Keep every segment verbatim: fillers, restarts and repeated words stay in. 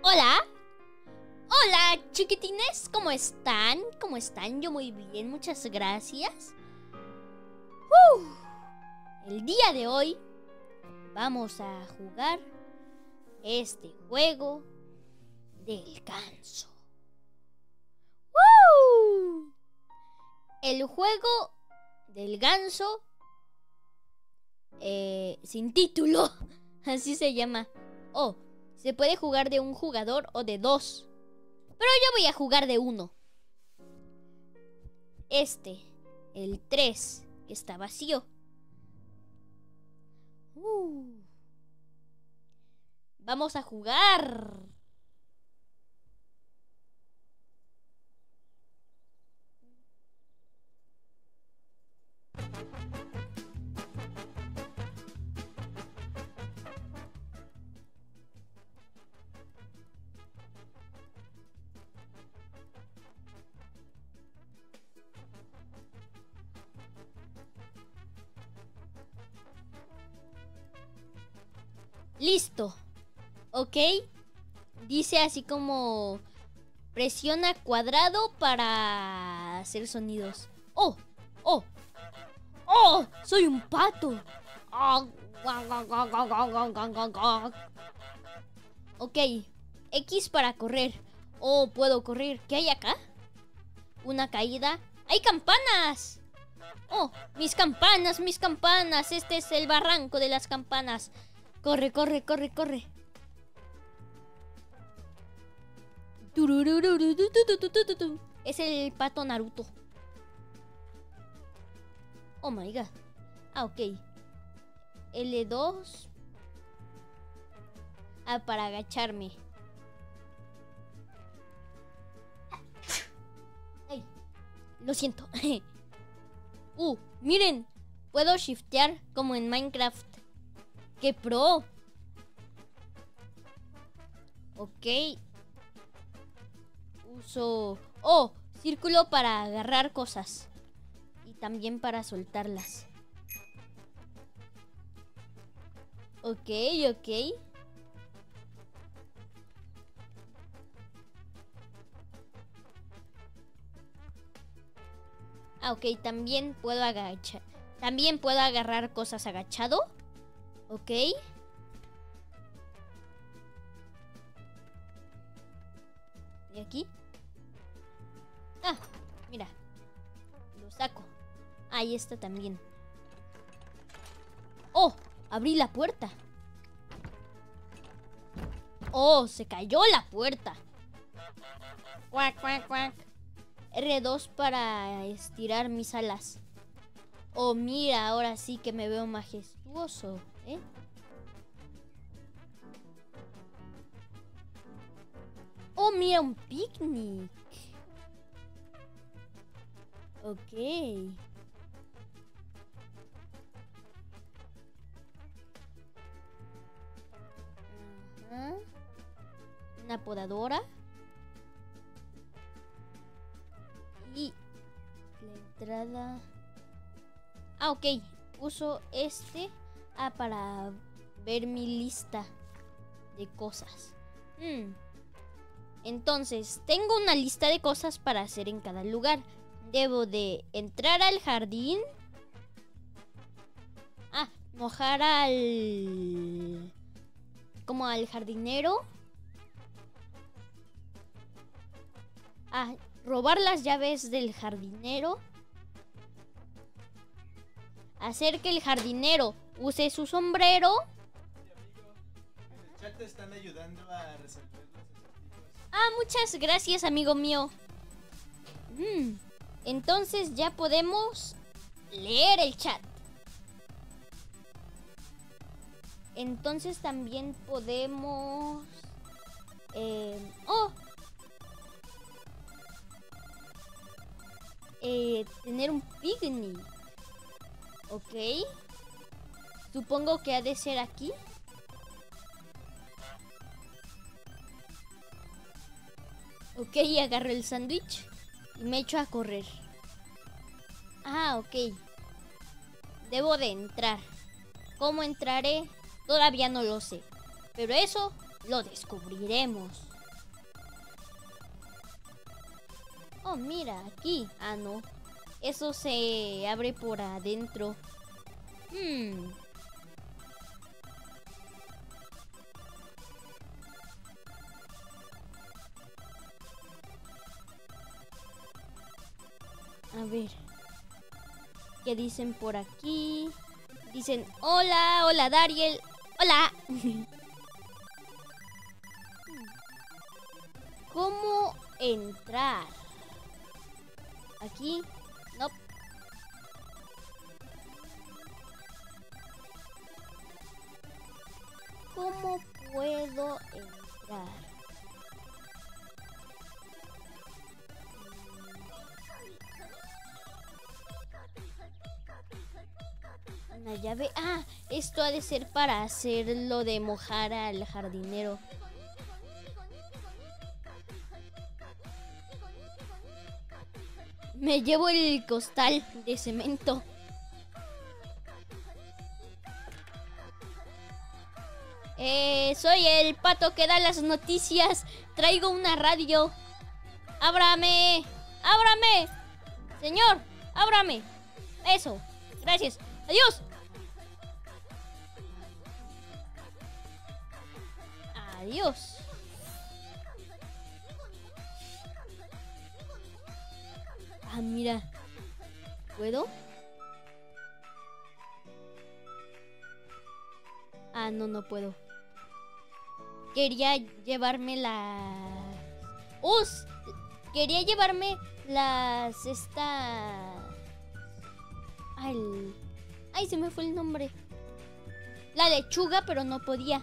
Hola. Hola, chiquitines. ¿Cómo están? ¿Cómo están? Yo muy bien, muchas gracias. Uh, el día de hoy vamos a jugar este juego del ganso. ¡Woo! El juego del ganso eh, sin título. Así se llama. Oh, se puede jugar de un jugador o de dos. Pero yo voy a jugar de uno. Este, el tres, que está vacío. Uh. Vamos a jugar. Listo. Ok. Dice así como presiona cuadrado para hacer sonidos. Oh, oh, oh, soy un pato. Ok, X para correr. Oh, puedo correr. ¿Qué hay acá? Una caída. ¡Hay campanas! Oh, mis campanas, mis campanas. Este es el barranco de las campanas. Corre, corre, corre, corre. Es el pato Naruto. Oh my god. Ah, ok. L dos. Ah, para agacharme. Ay, lo siento. Uh, miren. Puedo shiftear como en Minecraft. ¡Qué pro! Ok. Uso... Oh, círculo para agarrar cosas. Y también para soltarlas. Ok, ok. Ah, ok, también puedo agachar. También puedo agarrar cosas agachado. Ok. ¿Y aquí? Ah, mira. Lo saco. Ahí está también. ¡Oh! Abrí la puerta. ¡Oh! Se cayó la puerta. Cuac, cuac, cuac. R dos para estirar mis alas. Oh, mira, ahora sí que me veo majestuoso, ¿eh? Oh, mira, un picnic. Ok. Ajá. Una podadora. Y la entrada... Ah, ok. Uso este ah, para ver mi lista de cosas. Hmm. Entonces, tengo una lista de cosas para hacer en cada lugar. Debo de entrar al jardín. Ah, mojar al... como al jardinero. Ah, robar las llaves del jardinero. Hacer que el jardinero use su sombrero. Sí, amigo. En el chat te están ayudando a resolver los acertijos. Ah, muchas gracias, amigo mío. Mm, entonces ya podemos leer el chat. Entonces también podemos... Eh, oh, eh, tener un picnic. Ok. Supongo que ha de ser aquí. Ok, agarro el sándwich y me echo a correr. Ah, ok. Debo de entrar. ¿Cómo entraré? Todavía no lo sé. Pero eso lo descubriremos. Oh, mira, aquí. Ah, no. Eso se abre por adentro. Hmm. A ver. ¿Qué dicen por aquí? Dicen, hola, hola Dariel. Hola. ¿Cómo entrar? Aquí. No. ¿Cómo puedo entrar? Una llave. Ah, esto ha de ser para hacer lo de mojar al jardinero. Me llevo el costal de cemento. Eh, soy el pato que da las noticias. Traigo una radio. ¡Ábrame! ¡Ábrame! Señor, ábrame. Eso. Gracias. Adiós. Adiós. Ah, mira. ¿Puedo? Ah, no, no puedo. Quería llevarme las... ¡Oh! Quería llevarme las... Esta... Ay, Ay, se me fue el nombre. La lechuga, pero no podía.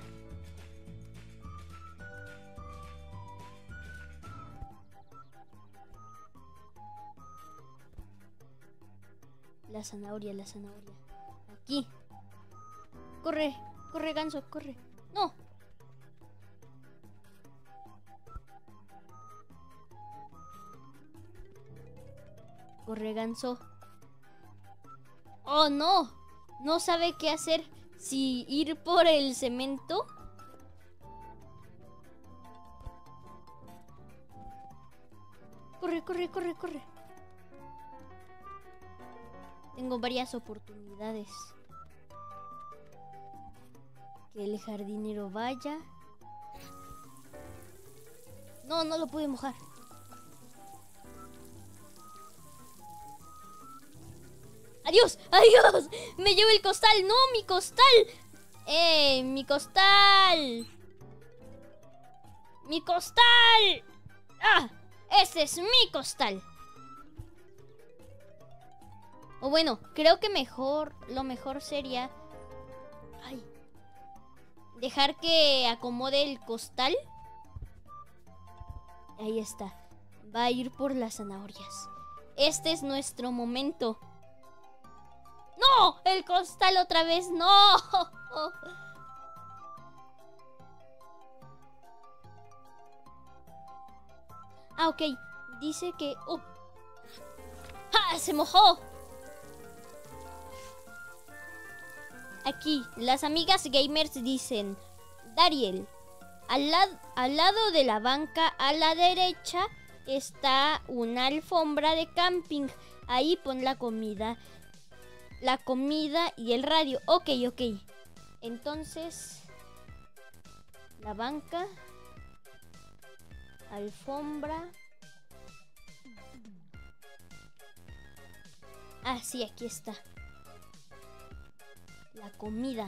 La zanahoria, la zanahoria. Aquí. Corre, corre, ganso, corre. No. Corre, ganso. Oh, no. No sabe qué hacer. Si ir por el cemento. Corre, corre, corre, corre. Tengo varias oportunidades. Que el jardinero vaya. No, no lo pude mojar. ¡Adiós! ¡Adiós! ¡Me llevo el costal! ¡No, mi costal! ¡Eh, mi costal! ¡Mi costal! ¡Ah! ¡Ese es mi costal! O bueno, creo que mejor, lo mejor sería... Ay, dejar que acomode el costal. Ahí está. Va a ir por las zanahorias. Este es nuestro momento. ¡No! ¡El costal otra vez! ¡No! Ah, ok. Dice que... ¡Oh! ¡Ja! ¡Se mojó! Aquí, las amigas gamers dicen... Dariel, al, la al lado de la banca a la derecha está una alfombra de camping. Ahí pon la comida. La comida y el radio. Ok, ok. Entonces... La banca... Alfombra... Ah, sí, aquí está. La comida.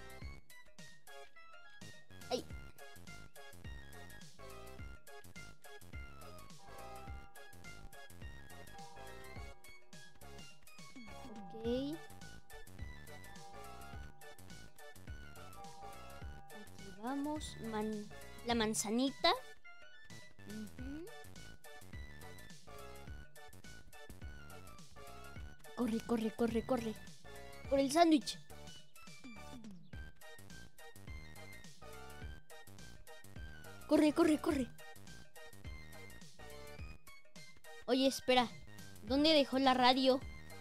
Ay. Ok. Aquí vamos. Man la manzanita. Uh-huh. Corre, corre, corre, corre. Por el sándwich. Corre, corre, corre. Oye, espera. ¿Dónde dejó la radio?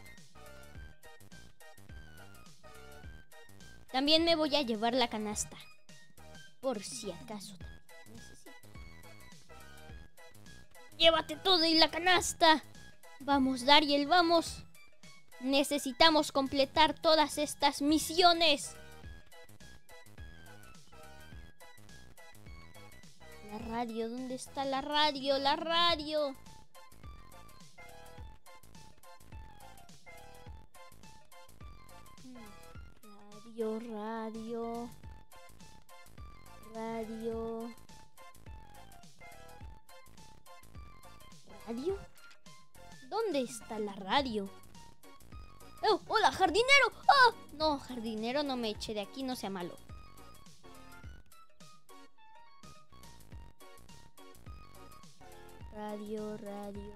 También me voy a llevar la canasta. Por si acaso necesito. Llévate todo y la canasta. Vamos, Dariel, vamos. Necesitamos completar todas estas misiones. La radio, ¿dónde está la radio? La radio. Radio, radio. Radio. ¿Radio? ¿Dónde está la radio? ¡Oh! ¡Hola, jardinero! ¡Oh! No, jardinero, no me eche de aquí, no sea malo. Radio, radio.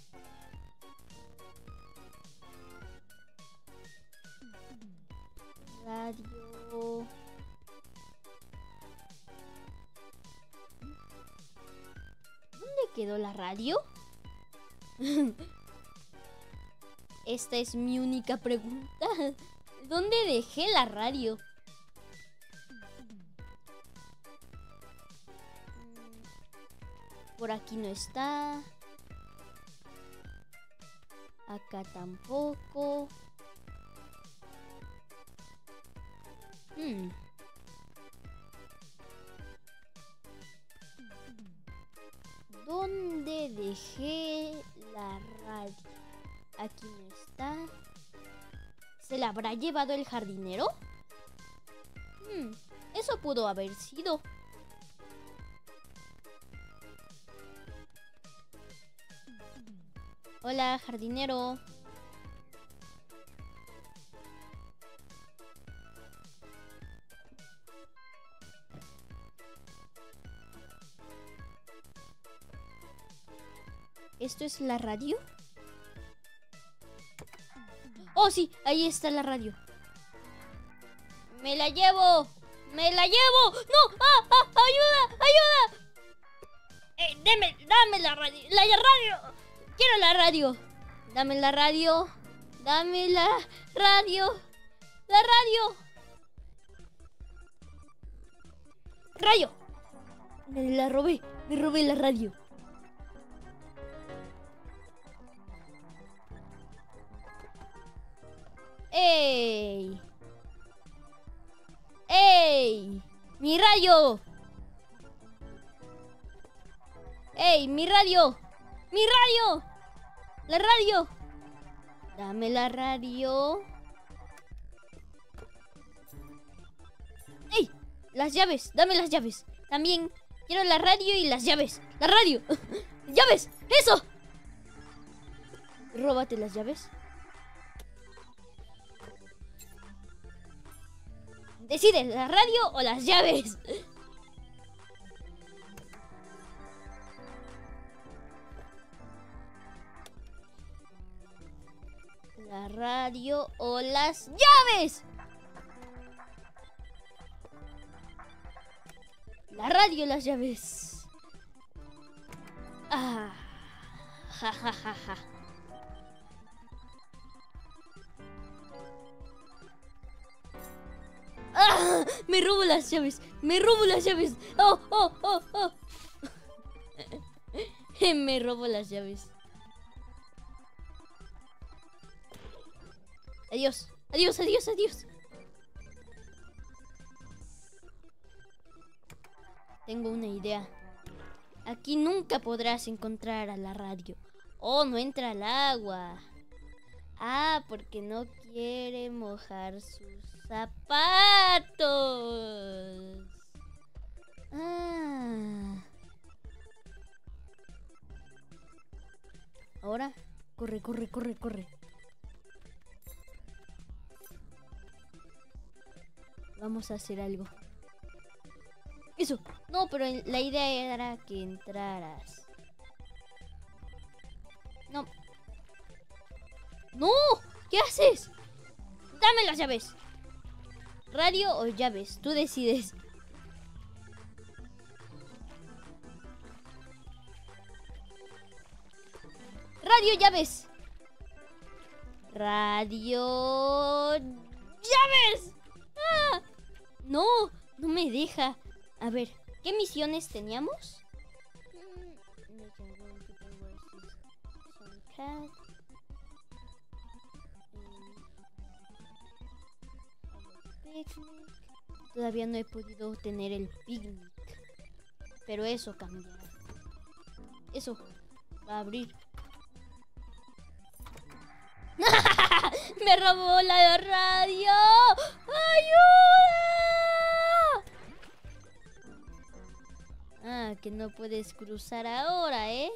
Radio. ¿Dónde quedó la radio? Esta es mi única pregunta. ¿Dónde dejé la radio? Por aquí no está. Acá tampoco. Hmm. ¿Dónde dejé la radio? Aquí no está. ¿Se la habrá llevado el jardinero? Hmm. Eso pudo haber sido. Hola, jardinero. ¿Esto es la radio? Oh, sí, ahí está la radio. ¡Me la llevo! ¡Me la llevo! ¡No! ¡Ah! ¡Ah! ¡Ayuda! ¡Ayuda! Eh, deme, dame la radio. ¡La radio! ¡Quiero la radio! Dame la radio. Dame la radio. ¡La radio! ¡Rayo! Me la robé. Me robé la radio. ¡Ey! ¡Ey! ¡Mi radio! ¡Ey! ¡Mi radio! ¡Mi radio! ¡La radio! Dame la radio. ¡Ey! Las llaves, dame las llaves. También quiero la radio y las llaves. ¡La radio! ¡Llaves! ¡Eso! Róbate las llaves. Decide, ¿la radio o las llaves? La radio o las llaves. La radio o las llaves. Ah, ja, ja, ja, ja. ¡Ah! Me robo las llaves. Me robo las llaves. Oh, oh, oh, oh. Me robo las llaves. Adiós. Adiós, adiós, adiós. Tengo una idea. Aquí nunca podrás encontrar a la radio. Oh, no entra al agua. Ah, porque no quiere mojar sus zapatos. Ah. Ahora, corre, corre, corre, corre. Vamos a hacer algo. Eso. No, pero la idea era que entraras. No. ¡No! ¿Qué haces? Dame las llaves. ¿Radio o llaves? Tú decides. Radio, llaves. Radio... ¡Llaves! ¡Ah! No, no me deja. A ver, ¿qué misiones teníamos? Cat. Eh, picnic. Todavía no he podido tener el picnic. Pero eso cambiará. Eso va a abrir. ¡Me robó la radio! ¡Ayuda! Ah, que no puedes cruzar ahora, ¿eh?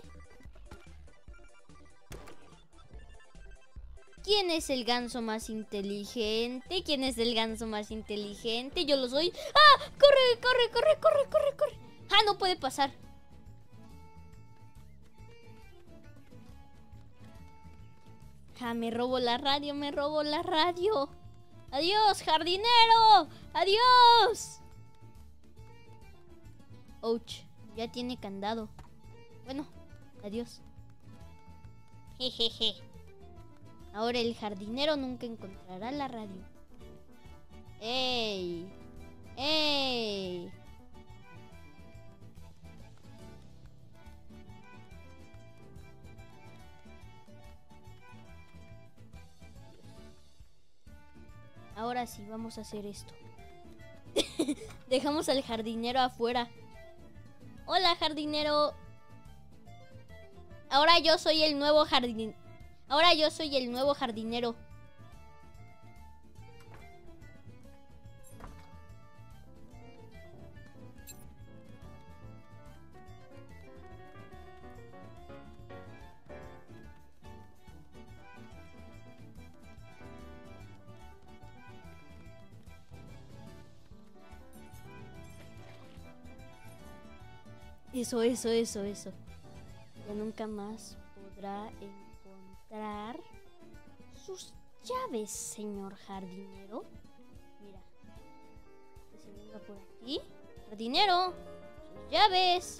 ¿Quién es el ganso más inteligente? ¿Quién es el ganso más inteligente? Yo lo soy. ¡Ah! ¡Corre, corre, corre, corre, corre, corre! ¡Ah, no puede pasar! Ah, me robo la radio, me robo la radio. ¡Adiós, jardinero! ¡Adiós! Ouch, ya tiene candado. Bueno, adiós. Jejeje. Ahora el jardinero nunca encontrará la radio. ¡Ey! ¡Ey! Ahora sí, vamos a hacer esto. Dejamos al jardinero afuera. Hola, jardinero. Ahora yo soy el nuevo jardinero. Ahora yo soy el nuevo jardinero. Eso, eso, eso, eso. Ya nunca más podrá encontrar sus llaves, señor jardinero. Mira. Que se venga por aquí. Jardinero, sus llaves.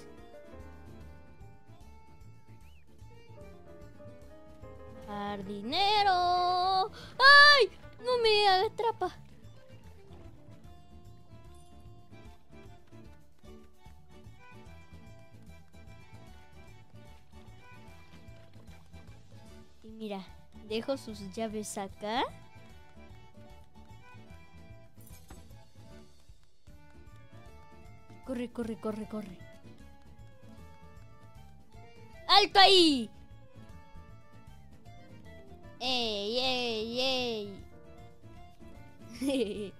Jardinero. ¡Ay! No me atrapa. Y mira, dejo sus llaves acá. Corre, corre, corre, corre. ¡Alto ahí! ¡Ey, ey, ey! Bien.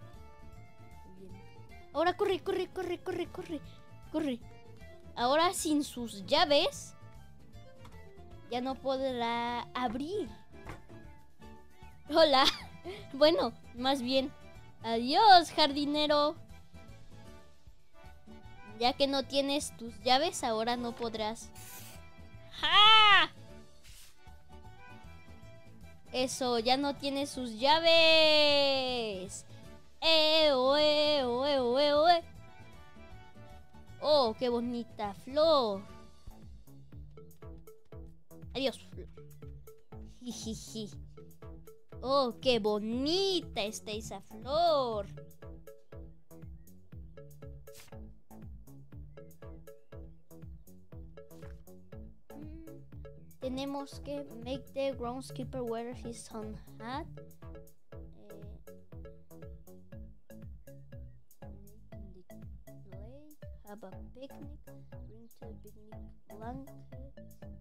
Ahora corre, corre, corre, corre, corre, corre. Ahora sin sus llaves ya no podrá abrir. Hola. Bueno, más bien, adiós, jardinero. Ya que no tienes tus llaves, ahora no podrás. ¡Ja! Eso, ya no tiene sus llaves. ¡Eh, oh, eh, oh, eh, oh, eh, oh, eh! ¡Oh, qué bonita flor! Adiós, flor. Jijiji. ¡Oh, qué bonita está esa flor! Tenemos que make the groundskeeper wear his sun hat. Eh, have a picnic. Bring to the picnic blanket.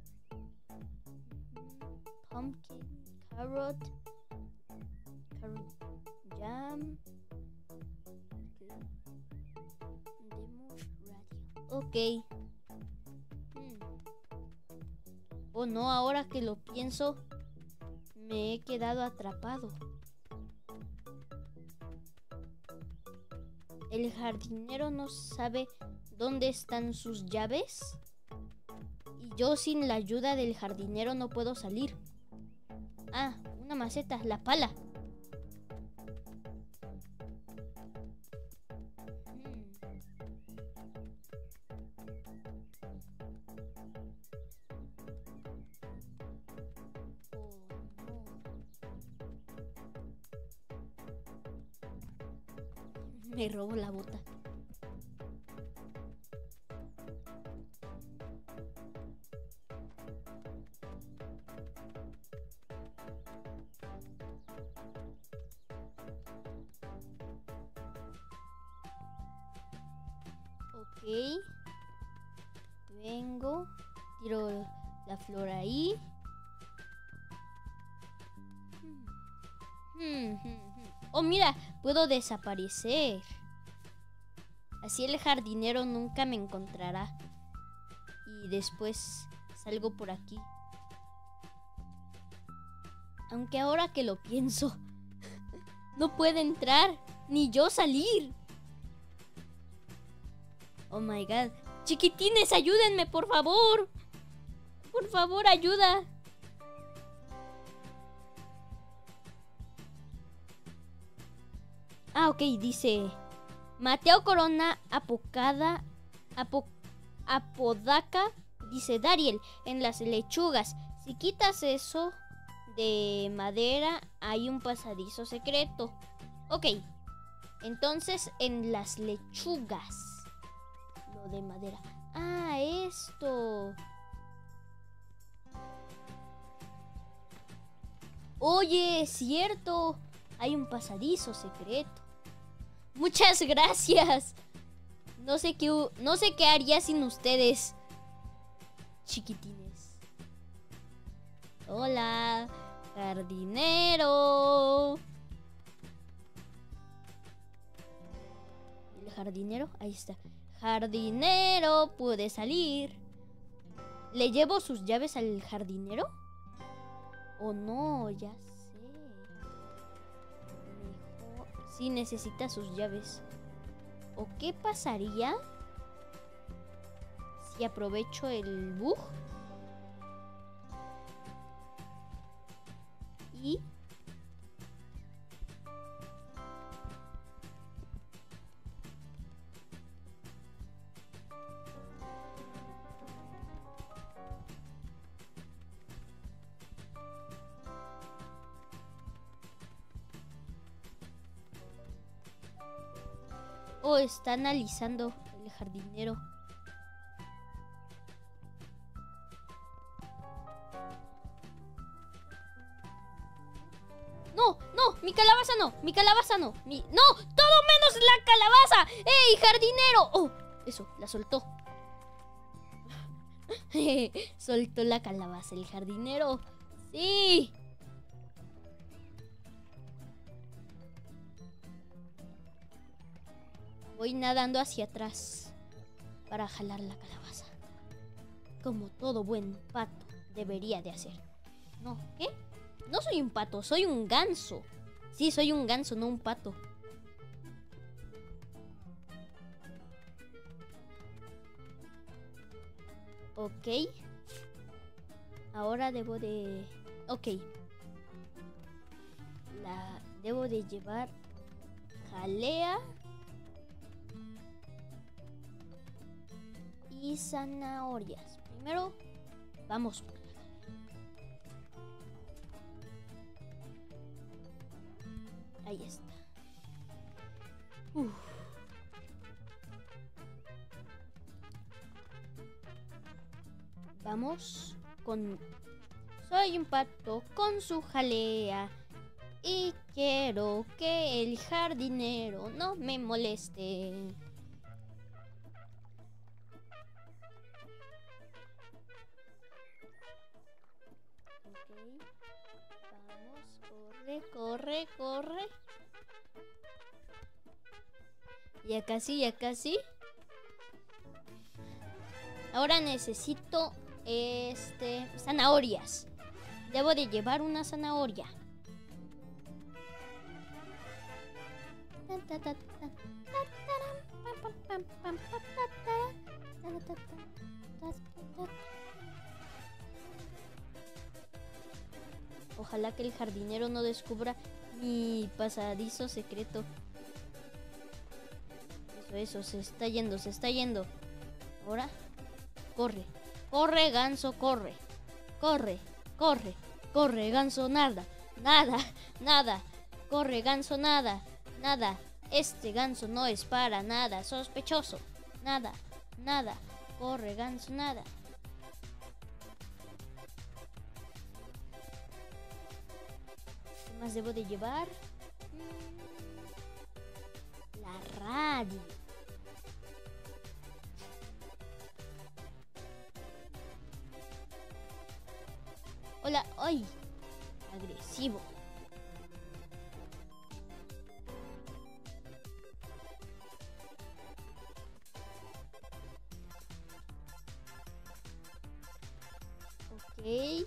Mm-hmm. Pumpkin, carrot, carrot jam. Okay. Demo radio. Okay. Oh no, ahora que lo pienso, me he quedado atrapado. ¿El jardinero no sabe dónde están sus llaves? Y yo sin la ayuda del jardinero no puedo salir. Ah, una maceta, la pala. Me robo la bota. Ok. Vengo. Tiro la flor ahí. Hmm, hmm, hmm. Oh, mira, puedo desaparecer. Así el jardinero nunca me encontrará. Y después salgo por aquí. Aunque ahora que lo pienso, no puede entrar, ni yo salir. Oh my god. Chiquitines, ayúdenme, por favor. Por favor, ayuda. Ah, ok, dice Mateo Corona Apocada Apo, Apodaca. Dice Dariel, en las lechugas, si quitas eso de madera, hay un pasadizo secreto. Ok, entonces en las lechugas, lo de madera. Ah, esto. Oye, es cierto, hay un pasadizo secreto. Muchas gracias. No sé qué, no sé qué haría sin ustedes, chiquitines. Hola, jardinero. ¿El jardinero? Ahí está. Jardinero, puede salir. ¿Le llevo sus llaves al jardinero? ¿O no? Ya sé. Mejor... Sí, necesita sus llaves. ¿O qué pasaría si aprovecho el bug y oh, está analizando el jardinero? No, no, mi calabaza no, mi calabaza no, mi... ¡No! ¡Todo menos la calabaza! ¡Ey, jardinero! Oh, eso, la soltó. Soltó la calabaza el jardinero. ¡Sí! Voy nadando hacia atrás para jalar la calabaza, como todo buen pato debería de hacer. No, ¿qué? No soy un pato, soy un ganso. Sí, soy un ganso, no un pato. Ok. Ahora debo de... Ok. La debo de llevar jalea y zanahorias. Primero, vamos por la jalea. Ahí está. Uf. Vamos con... Soy un pato con su jalea y quiero que el jardinero no me moleste. Corre, corre, corre. Ya casi, ya casi. Ahora necesito este zanahorias. Debo de llevar una zanahoria. Ojalá que el jardinero no descubra mi pasadizo secreto. Eso, eso, se está yendo, se está yendo. Ahora, corre, corre, ganso, corre. Corre, corre, corre, ganso, nada, nada, nada. Corre, ganso, nada, nada. Este ganso no es para nada sospechoso. Nada, nada. Corre, ganso, nada. ¿Qué más debo de llevar? La radio. Hola. ¡Ay! Agresivo. Ok.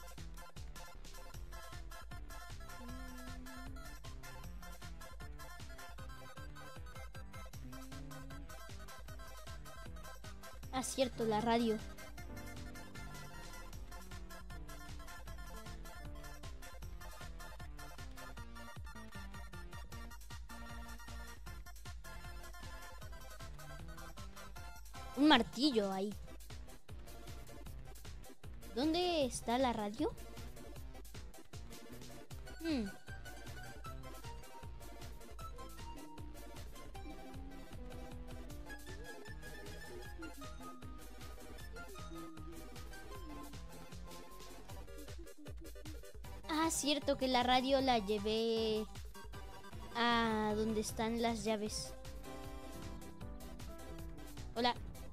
Ah, cierto, la radio. Un martillo ahí. ¿Dónde está la radio? Hmm. Ah, cierto que la radio la llevé a donde están las llaves. Hola.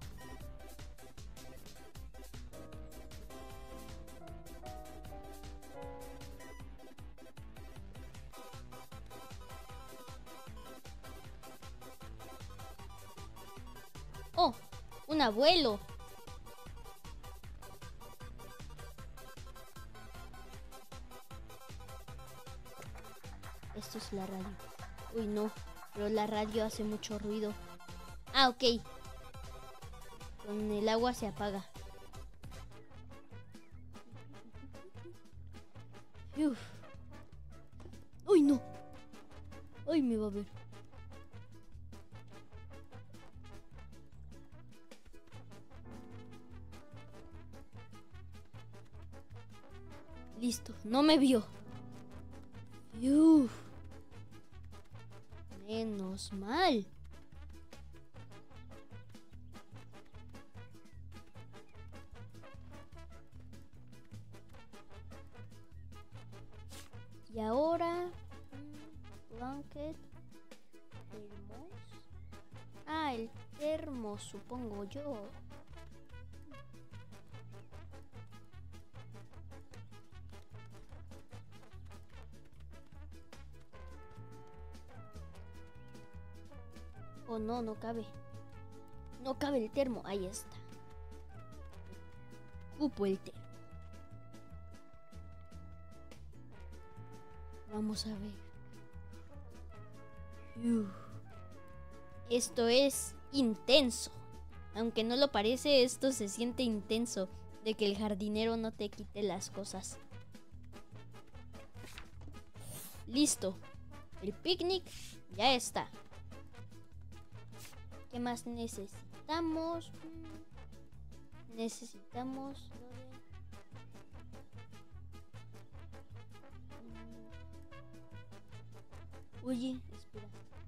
Oh, un abuelo. Esto es la radio. Uy, no, pero la radio hace mucho ruido. Ah, ok. Con el agua se apaga. Uf. Uy, no. Ay, me va a ver. Listo, no me vio. Uf. Menos mal. Y ahora blanket, termos. Ah, el termo, supongo yo. Oh, no, no cabe. No cabe el termo. Ahí está. Cupo el termo. Vamos a ver. Uf. Esto es intenso. Aunque no lo parece, esto se siente intenso. De que el jardinero no te quite las cosas. Listo. El picnic ya está. ¿Qué más necesitamos? Necesitamos... Oye, espera.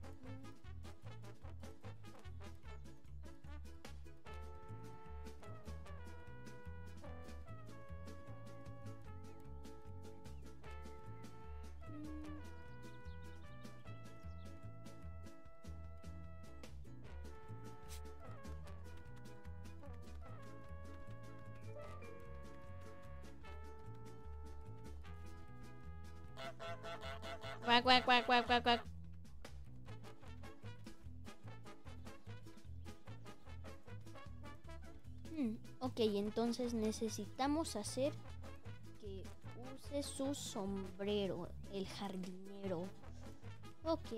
Cuac, cuac, cuac, cuac, cuac, cuac. Hmm, ok, entonces necesitamos hacer que use su sombrero, el jardinero. Ok.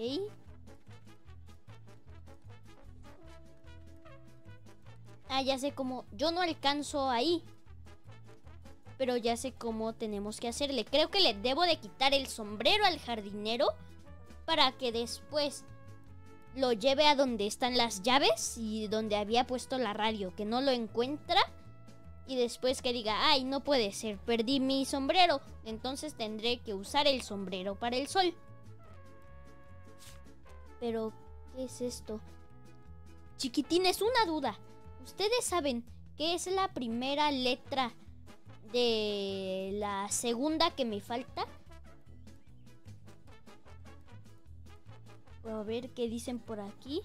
Ah, ya sé cómo. Yo no alcanzo ahí. Pero ya sé cómo tenemos que hacerle. Creo que le debo de quitar el sombrero al jardinero para que después lo lleve a donde están las llaves y donde había puesto la radio, que no lo encuentra. Y después que diga, ay, no puede ser, perdí mi sombrero. Entonces tendré que usar el sombrero para el sol. Pero, ¿qué es esto? Chiquitines, una duda. ¿Ustedes saben qué es la primera letra de la segunda que me falta? A ver qué dicen por aquí.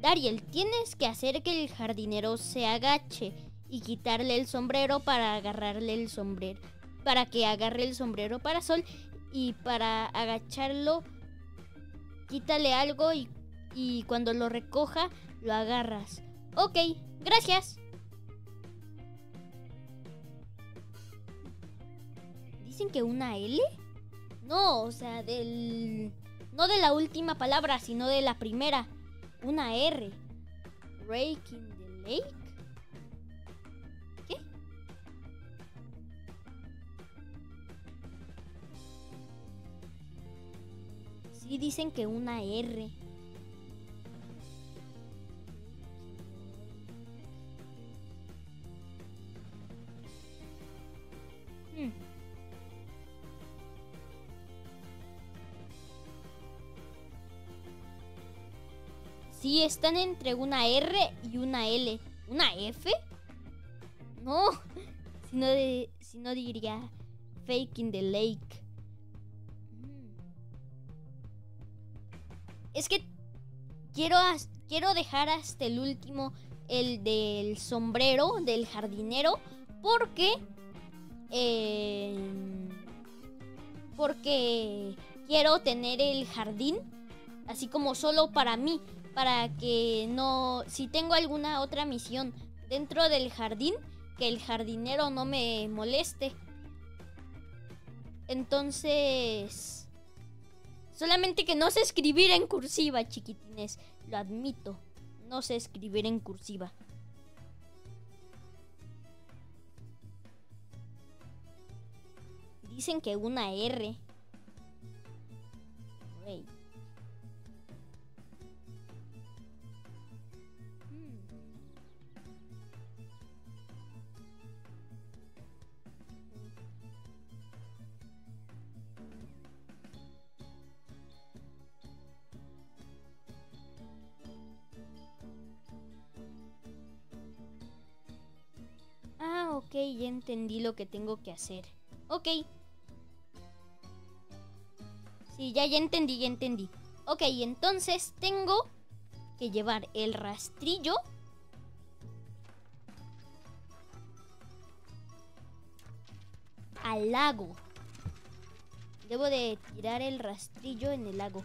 Dariel, tienes que hacer que el jardinero se agache y quitarle el sombrero para agarrarle el sombrero. Para que agarre el sombrero para Sol. Y para agacharlo, quítale algo y, y cuando lo recoja, lo agarras. Ok, gracias. ¿Dicen que una L? No, o sea, del... No de la última palabra, sino de la primera. Una R. Rake in the lake. ¿Qué? Sí, dicen que una R. Hmm. Sí, están entre una R y una L. ¿Una F? No, si no, de, si no diría fake in the lake. Es que quiero, quiero dejar hasta el último, el del sombrero, del jardinero, porque... Eh, porque quiero tener el jardín así como solo para mí. Para que no... Si tengo alguna otra misión dentro del jardín, que el jardinero no me moleste. Entonces... Solamente que no sé escribir en cursiva, chiquitines. Lo admito. No sé escribir en cursiva. Dicen que una R. Hey. Ah, ok, ya entendí lo que tengo que hacer. Ok. Sí, ya, ya entendí, ya entendí. Ok, entonces tengo que llevar el rastrillo al lago. Debo de tirar el rastrillo en el lago.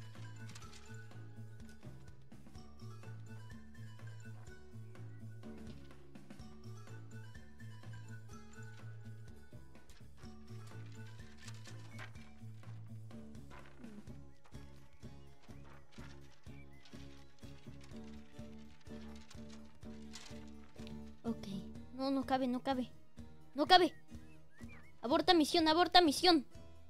Ok. No, no cabe, no cabe. No cabe. Aborta misión, aborta misión.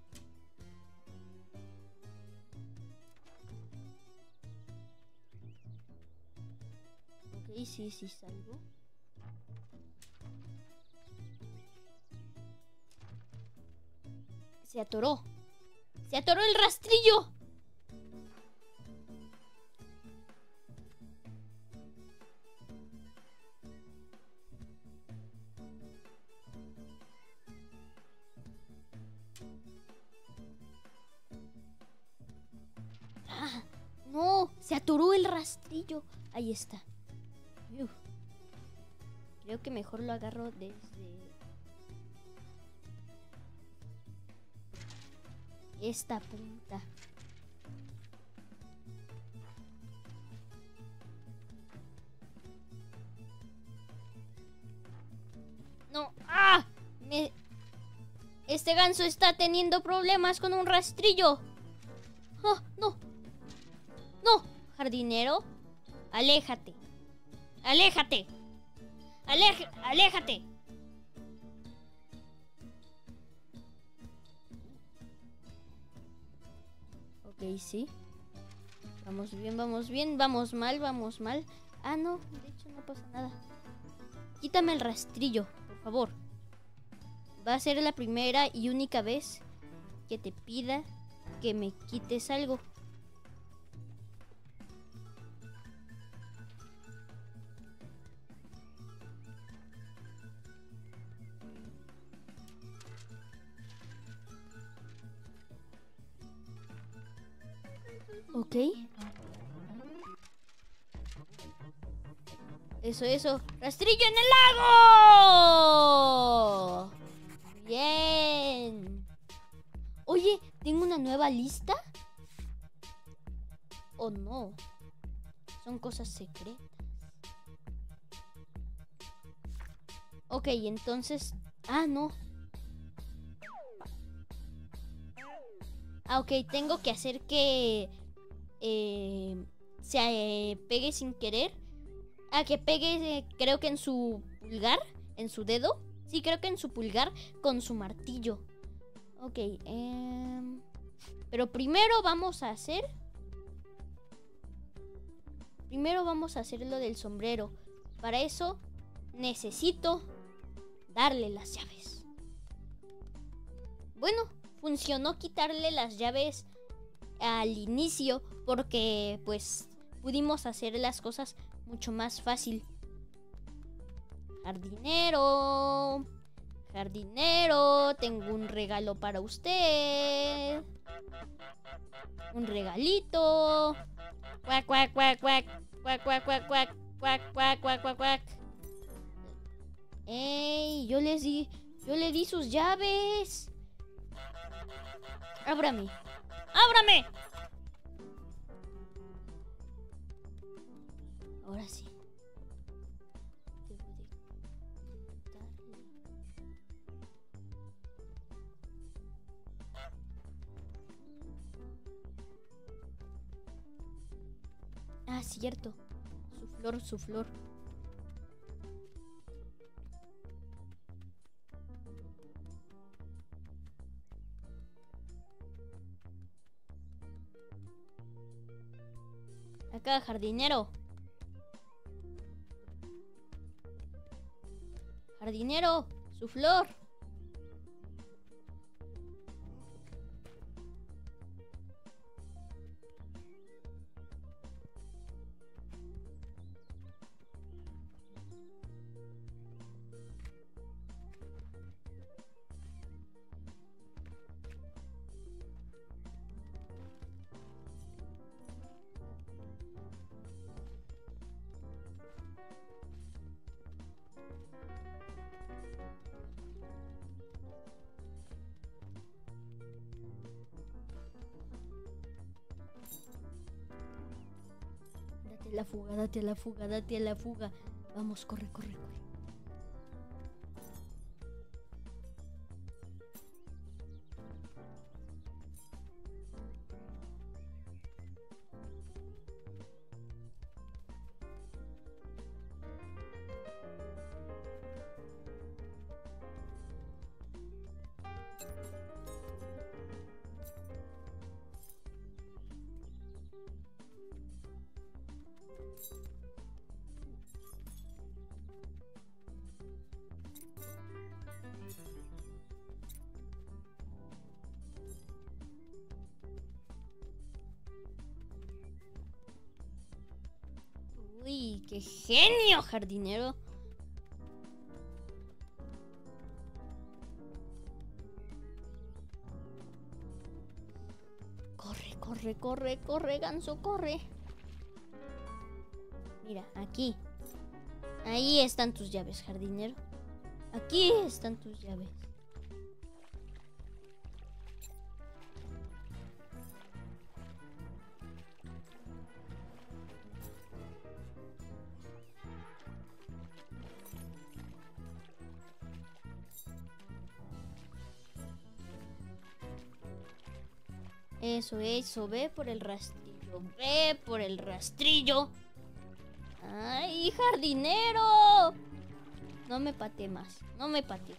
Ok, sí, sí salgo. Se atoró. Se atoró el rastrillo. Ah, no, se atoró el rastrillo. Ahí está. Uf. Creo que mejor lo agarro desde esta punta. No, ¡ah! Me... Este ganso está teniendo problemas con un rastrillo. ¡Ah, no! ¡No! Jardinero, aléjate. ¡Aléjate! ¡Alej- ¡Aléjate! Ok, sí. Vamos bien, vamos bien. Vamos mal, vamos mal. Ah, no, de hecho no pasa nada. Quítame el rastrillo, por favor. Va a ser la primera y única vez que te pida que me quites algo. Ok. Eso, eso. ¡Rastrillo en el lago! Bien. Oye, ¿tengo una nueva lista? ¿O no? Son cosas secretas. Ok, entonces... Ah, no. Ah, ok, tengo que hacer que... Eh, se eh, pegue sin querer. Ah, que pegue, eh, creo que en su pulgar. En su dedo. Sí, creo que en su pulgar con su martillo. Ok, eh, pero primero vamos a hacer... Primero vamos a hacer lo del sombrero. Para eso necesito darle las llaves. Bueno, funcionó quitarle las llaves al inicio porque pues pudimos hacer las cosas mucho más fácil. Jardinero, jardinero, tengo un regalo para usted. Un regalito. Cuac, cuac, cuac, cuac, cuac, cuac, cuac, cuac, cuac, cuac, cuac, cuac, cuac. Ey, yo les di, yo le di sus llaves. Ábrame, ábrame. Ahora sí. Debo de quitarle. Ah, cierto. Su flor, su flor. Acá, jardinero. Jardinero, su flor. Date la fuga, date la fuga, date la fuga. Vamos, corre, corre, corre. Uy, qué genio, jardinero. Corre, corre, corre, corre, ganso, corre. Mira, aquí. Ahí están tus llaves, jardinero. Aquí están tus llaves. Eso, eso, ve por el rastrillo, ve por el rastrillo. ¡Ay, jardinero! No me patee más, no me patee.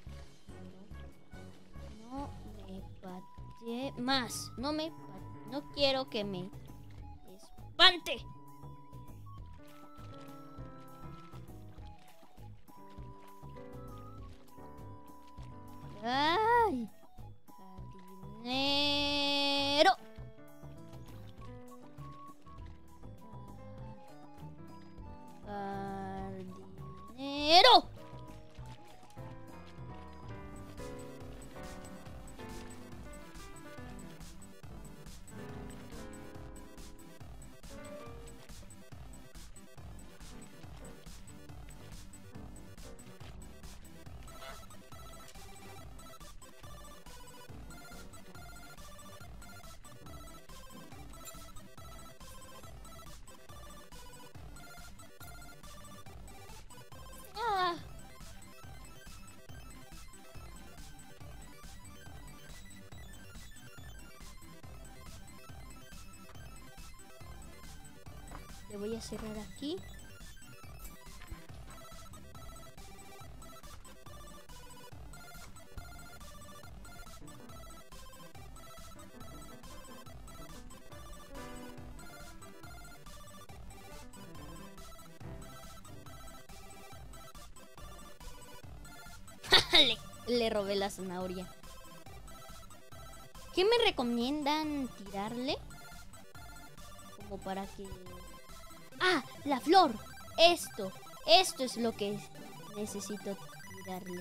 No me patee más, no me patee. No quiero que me espante. ¡Ay! Jardinero. Jardinero. a cerrar aquí. le, le robé la zanahoria. ¿Qué me recomiendan tirarle? Como para que... ¡Ah! ¡La flor! Esto. Esto es lo que necesito tirarle.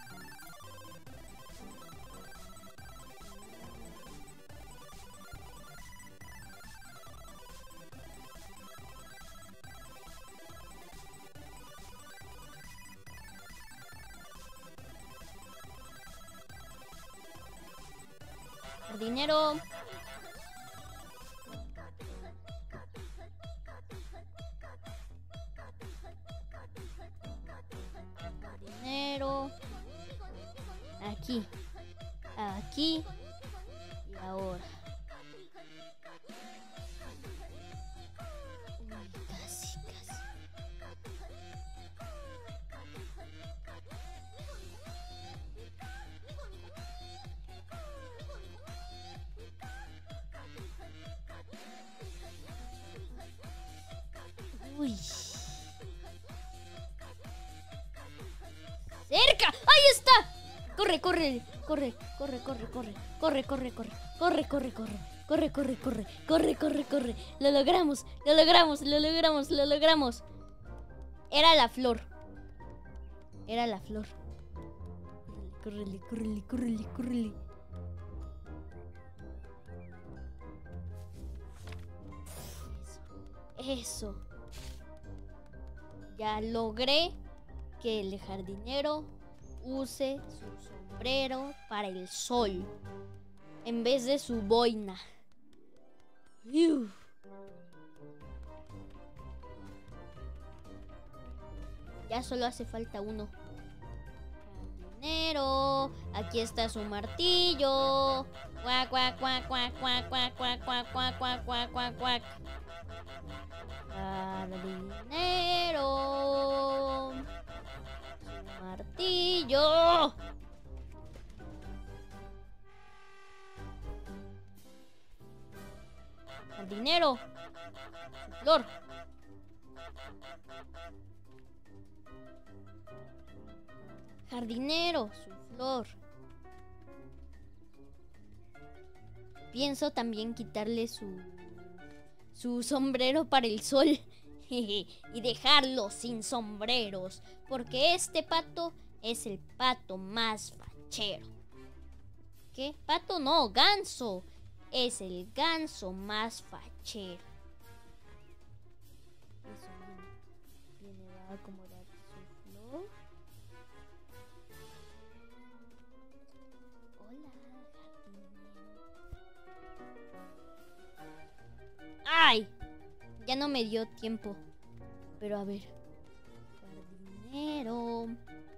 Jardinero. Jardinero. Aquí. Aquí. Y ahora. Uy, casi, casi. Uy. ¡Cerca! ¡Ahí está! Corre, corre, corre, corre, corre, corre, corre, corre, corre, corre, corre, corre, corre, corre, corre, corre, corre, corre. Lo logramos, lo logramos, lo logramos, lo logramos. Era la flor. Era la flor. Córrele, córrele, córrele, córrele. Eso. Eso. Ya logré que el jardinero use su sombrero para el sol en vez de su boina. Uf. Ya solo hace falta uno. Jardinero, aquí está su martillo. Cuac, cuac, cuac, cuac, cuac, cuac, cuac, cuac, cuac, cuac, cuac, cuac, cuac. Jardinero. Su martillo. Jardinero. Su flor. Jardinero, su flor. Pienso también quitarle su su sombrero para el sol y dejarlo sin sombreros, porque este pato es el pato más fachero. ¿Qué? Pato no, ganso. Es el ganso más fachero. Eso viene, viene a acomodar su flor. Hola, jardinero. ¡Ay! Ya no me dio tiempo. Pero a ver. Jardinero.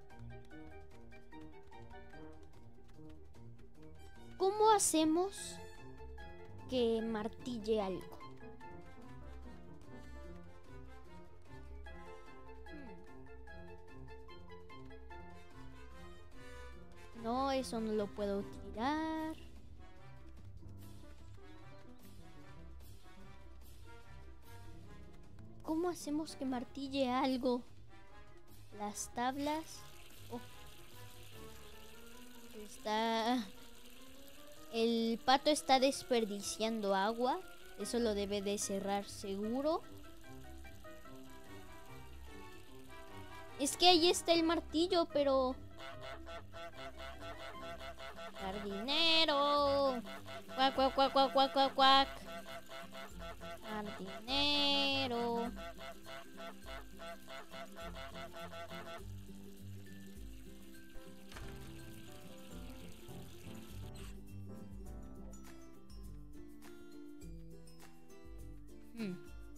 ¿Cómo hacemos que martille algo? Hmm. No, eso no lo puedo tirar. ¿Cómo hacemos que martille algo? Las tablas. Oh. Está... El pato está desperdiciando agua. Eso lo debe de cerrar seguro. Es que ahí está el martillo, pero... Jardinero. Cuac, cuac, cuac, cuac, cuac, cuac, cuac. Jardinero. Hmm.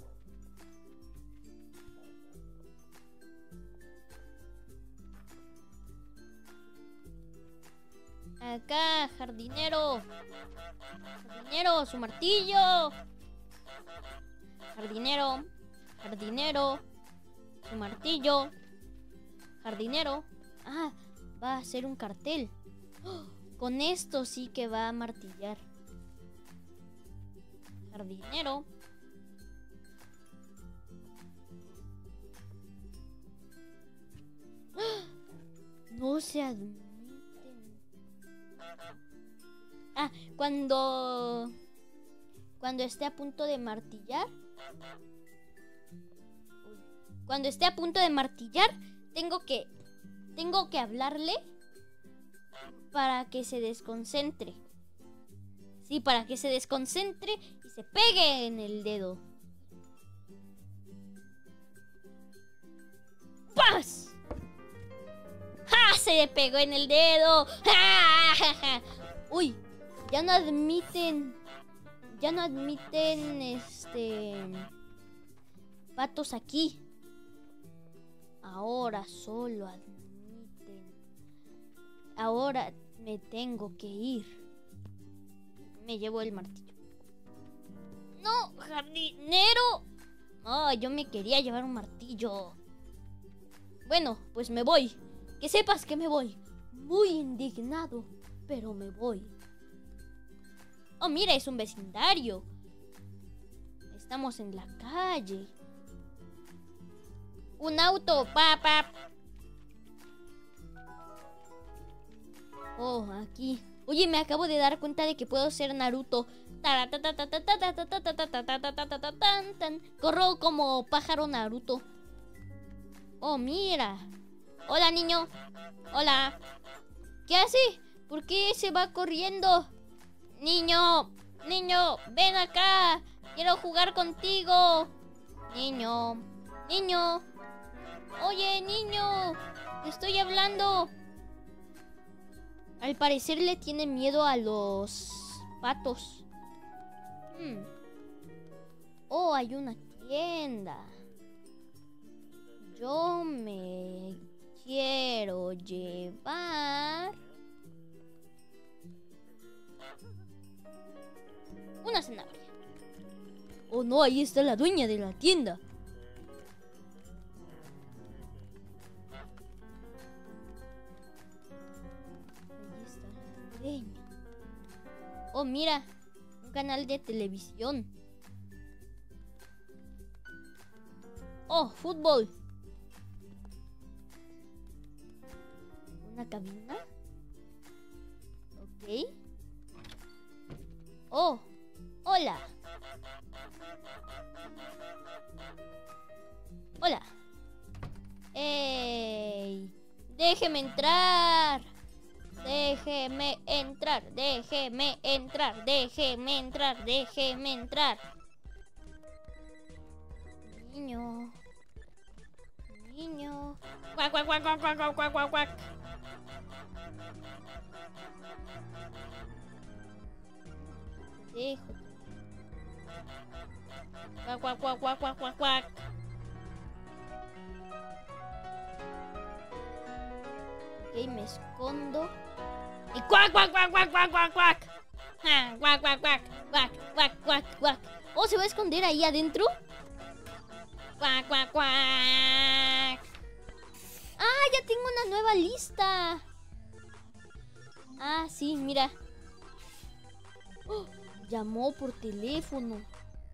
Acá, jardinero. Jardinero, su martillo. Jardinero. Jardinero. Su martillo. Jardinero. Ah, va a hacer un cartel. ¡Oh! Con esto sí que va a martillar. Jardinero. ¡Ah! No se admiten. Ah, cuando... Cuando esté a punto de martillar. Cuando esté a punto de martillar, tengo que... Tengo que hablarle para que se desconcentre. Sí, para que se desconcentre y se pegue en el dedo. ¡Paz! ¡Ja! Se le pegó en el dedo. ¡Ja! ¡Ja! ¡Ja! Uy, ya no admiten. Ya no admiten este patos aquí. Ahora solo admiten. Ahora me tengo que ir. Me llevo el martillo. ¡No, jardinero! Oh, yo me quería llevar un martillo. Bueno, pues me voy. Que sepas que me voy. Muy indignado, pero me voy. Oh, mira, es un vecindario. Estamos en la calle. Un auto, papá. Oh, aquí. Oye, me acabo de dar cuenta de que puedo ser Naruto. Corro como pájaro Naruto. Oh, mira. Hola, niño. Hola. ¿Qué hace? ¿Por qué se va corriendo? Niño, niño, ven acá. Quiero jugar contigo. Niño, niño. Oye, niño, te estoy hablando. Al parecer le tiene miedo a los patos. Hmm. Oh, hay una tienda. Yo me quiero llevar una zanahoria. Oh no, ahí está la dueña de la tienda. Ahí está la dueña. Oh, mira, un canal de televisión. Oh, fútbol. Una cabina. Ok. Oh, hola. Hola. ¡Ey! Déjeme entrar. Déjeme entrar. Déjeme entrar. Déjeme entrar. Déjeme entrar. Niño. Niño. Cuac, cuac, cuac, cuac, cuac, cuac, cuac, cuac, cuac. Dejo. Cuac, cuac, cuac, cuac, cuac, cuac, cuac. Ok, me escondo. Y cuac, cuac, cuac, cuac, cuac, cuac, cuac. Ja, cuac, cuac, cuac, cuac, cuac, cuac, cuac. Oh, ¿se va a esconder ahí adentro? Cuac, cuac, cuac. Ah, ya tengo una nueva lista. Ah, sí, mira. Oh, llamó por teléfono.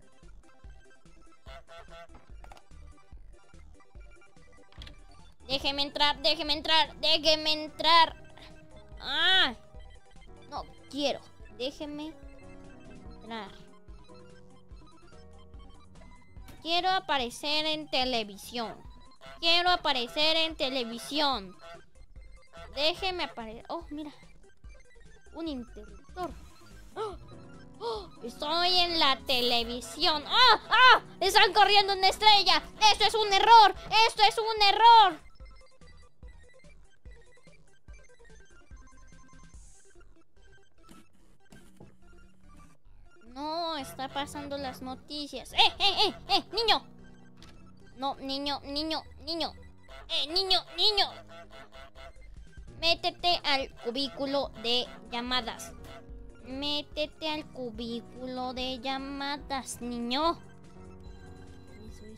Déjeme entrar, déjeme entrar, déjeme entrar. Ah, no quiero. Déjeme entrar. Quiero aparecer en televisión. Quiero aparecer en televisión. Déjeme aparecer. Oh, mira. Un interruptor. ¡Oh! ¡Oh! Estoy en la televisión. ¡Ah! ¡Ah! ¡Están corriendo una estrella! ¡Esto es un error! ¡Esto es un error! No, está pasando las noticias. ¡Eh, eh, eh, eh! ¡Niño! No, niño, niño, niño. ¡Eh, niño, niño! Métete al cubículo de llamadas. Métete al cubículo de llamadas, niño. Eso,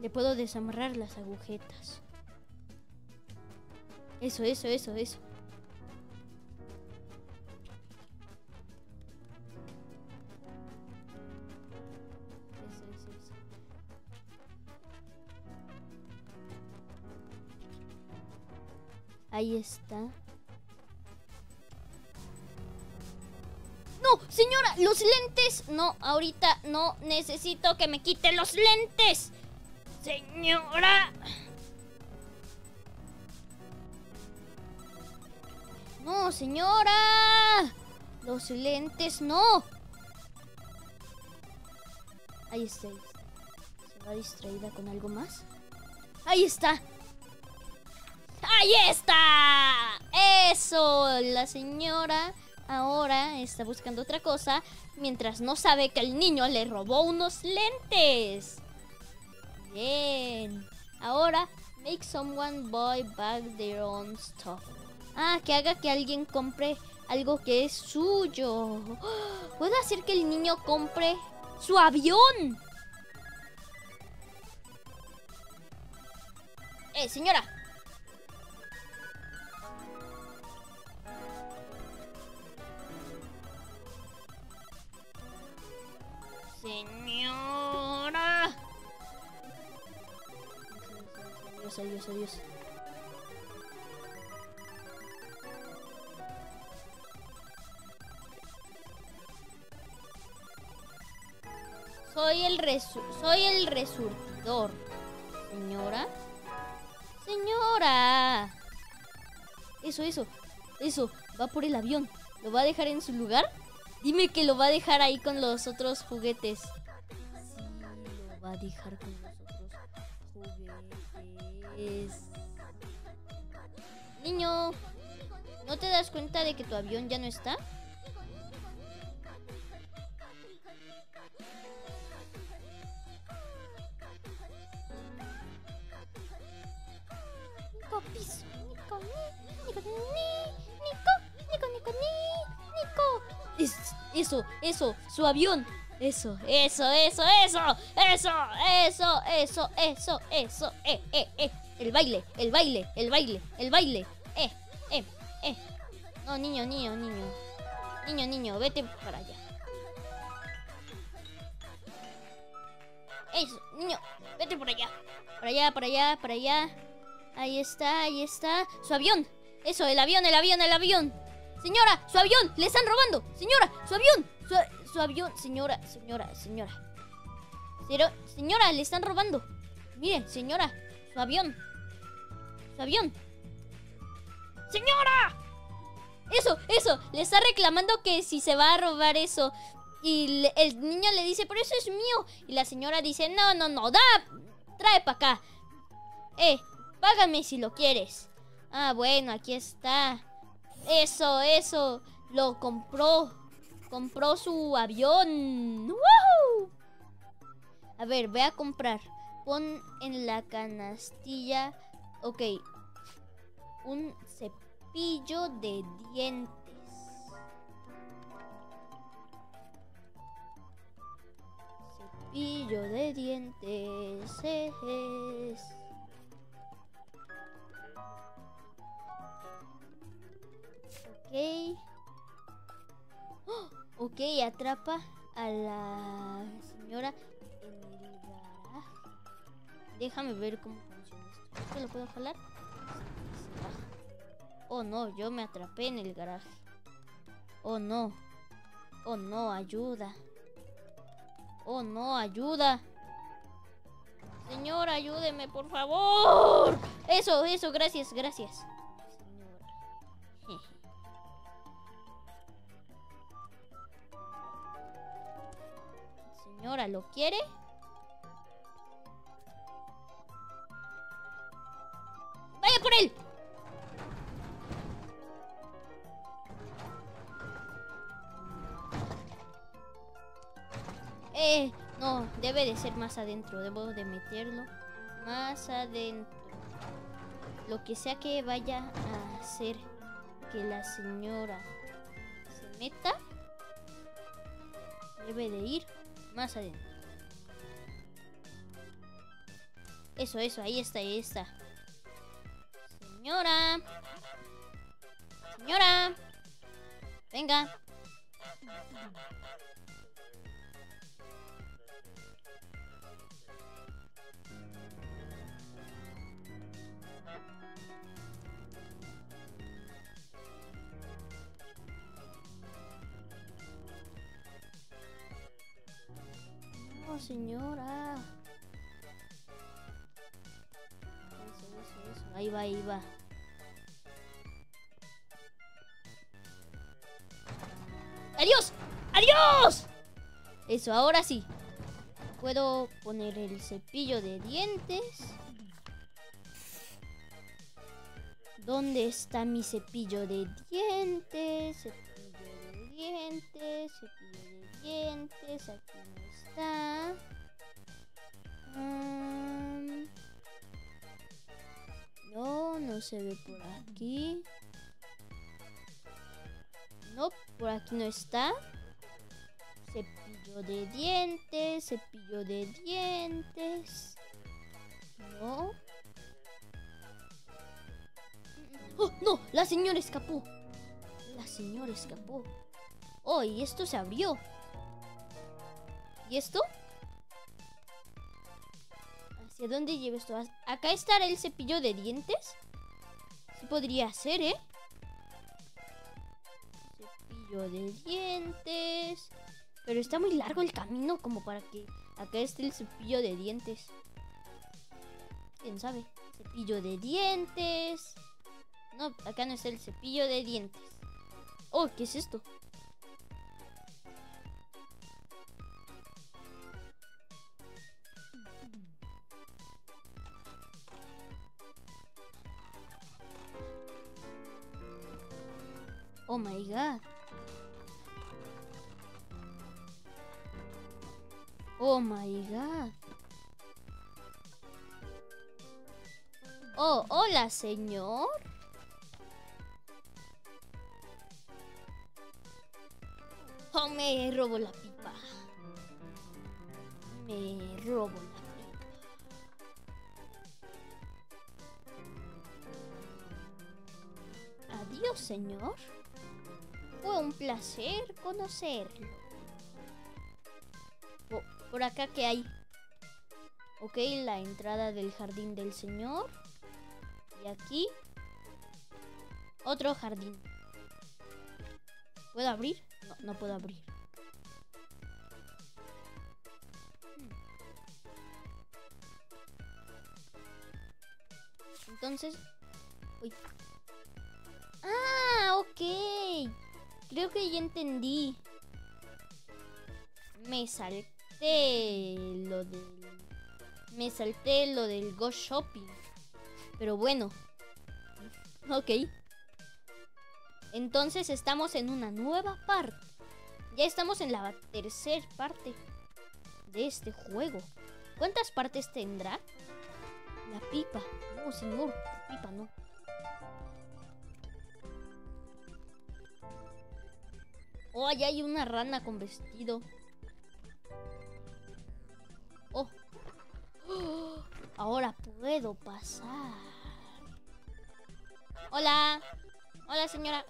Le puedo desamarrar las agujetas. Eso, eso, eso, eso. Eso, eso, eso. Ahí está. ¡No, señora! ¡Los lentes! No, ahorita no necesito que me quite los lentes. ¡Señora! ¡No, señora! ¡Los lentes no! Ahí está, ahí está. ¿Se va distraída con algo más? ¡Ahí está! ¡Ahí está! ¡Eso! La señora ahora está buscando otra cosa mientras no sabe que el niño le robó unos lentes. Bien. Ahora, make someone buy back their own stuff. Ah, que haga que alguien compre algo que es suyo. ¿Puedo hacer que el niño compre su avión? Eh, señora. Señora. Adiós, adiós, adiós. Soy el resu soy el resurtidor. Señora. Señora. Eso, eso. Eso. Va por el avión. ¿Lo va a dejar en su lugar? Dime que lo va a dejar ahí con los otros juguetes. Sí, lo va a dejar con los otros juguetes. Niño, ¿no te das cuenta de que tu avión ya no está? Nico, piso. Nico, ni, Nico, ni, Nico, Nico, Nico, ni, Nico. Es, eso, eso, su avión. Eso, eso, eso, eso, eso, eso, eso, eso, eso, eh, eh, eh. El baile, el baile, el baile, el baile. Eh, eh, eh. No, niño, niño, niño. Niño, niño, vete para allá. Eso, niño, vete por allá. Para allá, para allá, para allá. Ahí está, ahí está. Su avión. Eso, el avión, el avión, el avión. Señora, su avión, le están robando. Señora, su avión, su, su avión. Señora, señora, señora. Pero, señora, le están robando. Mire, señora, su avión. Su avión. Señora. Eso, eso, le está reclamando que si se va a robar eso. Y le, el niño le dice, pero eso es mío. Y la señora dice, no, no, no, da, trae para acá. Eh, págame si lo quieres. Ah, bueno, aquí está. Eso, eso. Lo compró. Compró su avión. ¡Woohoo! A ver, ve a comprar. Pon en la canastilla. Ok. Un cepillo de dientes. Cepillo de dientes. Es. Ok. ¡Oh! Ok, atrapa a la señora en el garaje. Déjame ver cómo funciona esto. ¿Esto lo puedo jalar? Oh no, yo me atrapé en el garaje. Oh no. Oh no, ayuda. Oh no, ayuda. Señora, ayúdeme, por favor. Eso, eso, gracias, gracias. Señora, ¿lo quiere? ¡Vaya por él! Eh, no, debe de ser más adentro. Debo de meterlo más adentro. Lo que sea que vaya a hacer que la señora se meta, debe de ir más adentro. Eso, eso, ahí está, ahí está. Señora. Señora. Venga. No, señora. Eso, eso, eso. Ahí va, ahí va. ¡Adiós! ¡Adiós! Eso, ahora sí. Puedo poner el cepillo de dientes. ¿Dónde está mi cepillo de dientes? Cepillo de dientes, cepillo de dientes. Aquí no está. Um, no, no se ve por aquí. No, por aquí no está. Cepillo de dientes, cepillo de dientes. No. ¡Oh, no! La señora escapó. La señora escapó. Oh, y esto se abrió. ¿Y esto? ¿Hacia dónde lleva esto? ¿Acá estará el cepillo de dientes? Sí podría ser, ¿eh? Cepillo de dientes. Pero está muy largo el camino como para que acá esté el cepillo de dientes. ¿Quién sabe? Cepillo de dientes. No, acá no está el cepillo de dientes. Oh, ¿qué es esto? Oh my god. Oh my god. Oh, hola, señor. Oh, me robo la pipa. Me robo la pipa. Adiós, señor. Fue un placer conocerlo. Oh, por acá, ¿qué hay? Ok, la entrada del jardín del señor. Y aquí otro jardín. ¿Puedo abrir? No, no puedo abrir. Entonces... Uy. Ah, ok. Creo que ya entendí. Me salté lo del... Me salté lo del Go Shopping. Pero bueno. Ok. Entonces estamos en una nueva parte. Ya estamos en la tercera parte de este juego. ¿Cuántas partes tendrá? La pipa. No, señor. La pipa no. Oh, allá hay una rana con vestido. Oh. Oh, ahora puedo pasar. Hola. Hola, señora.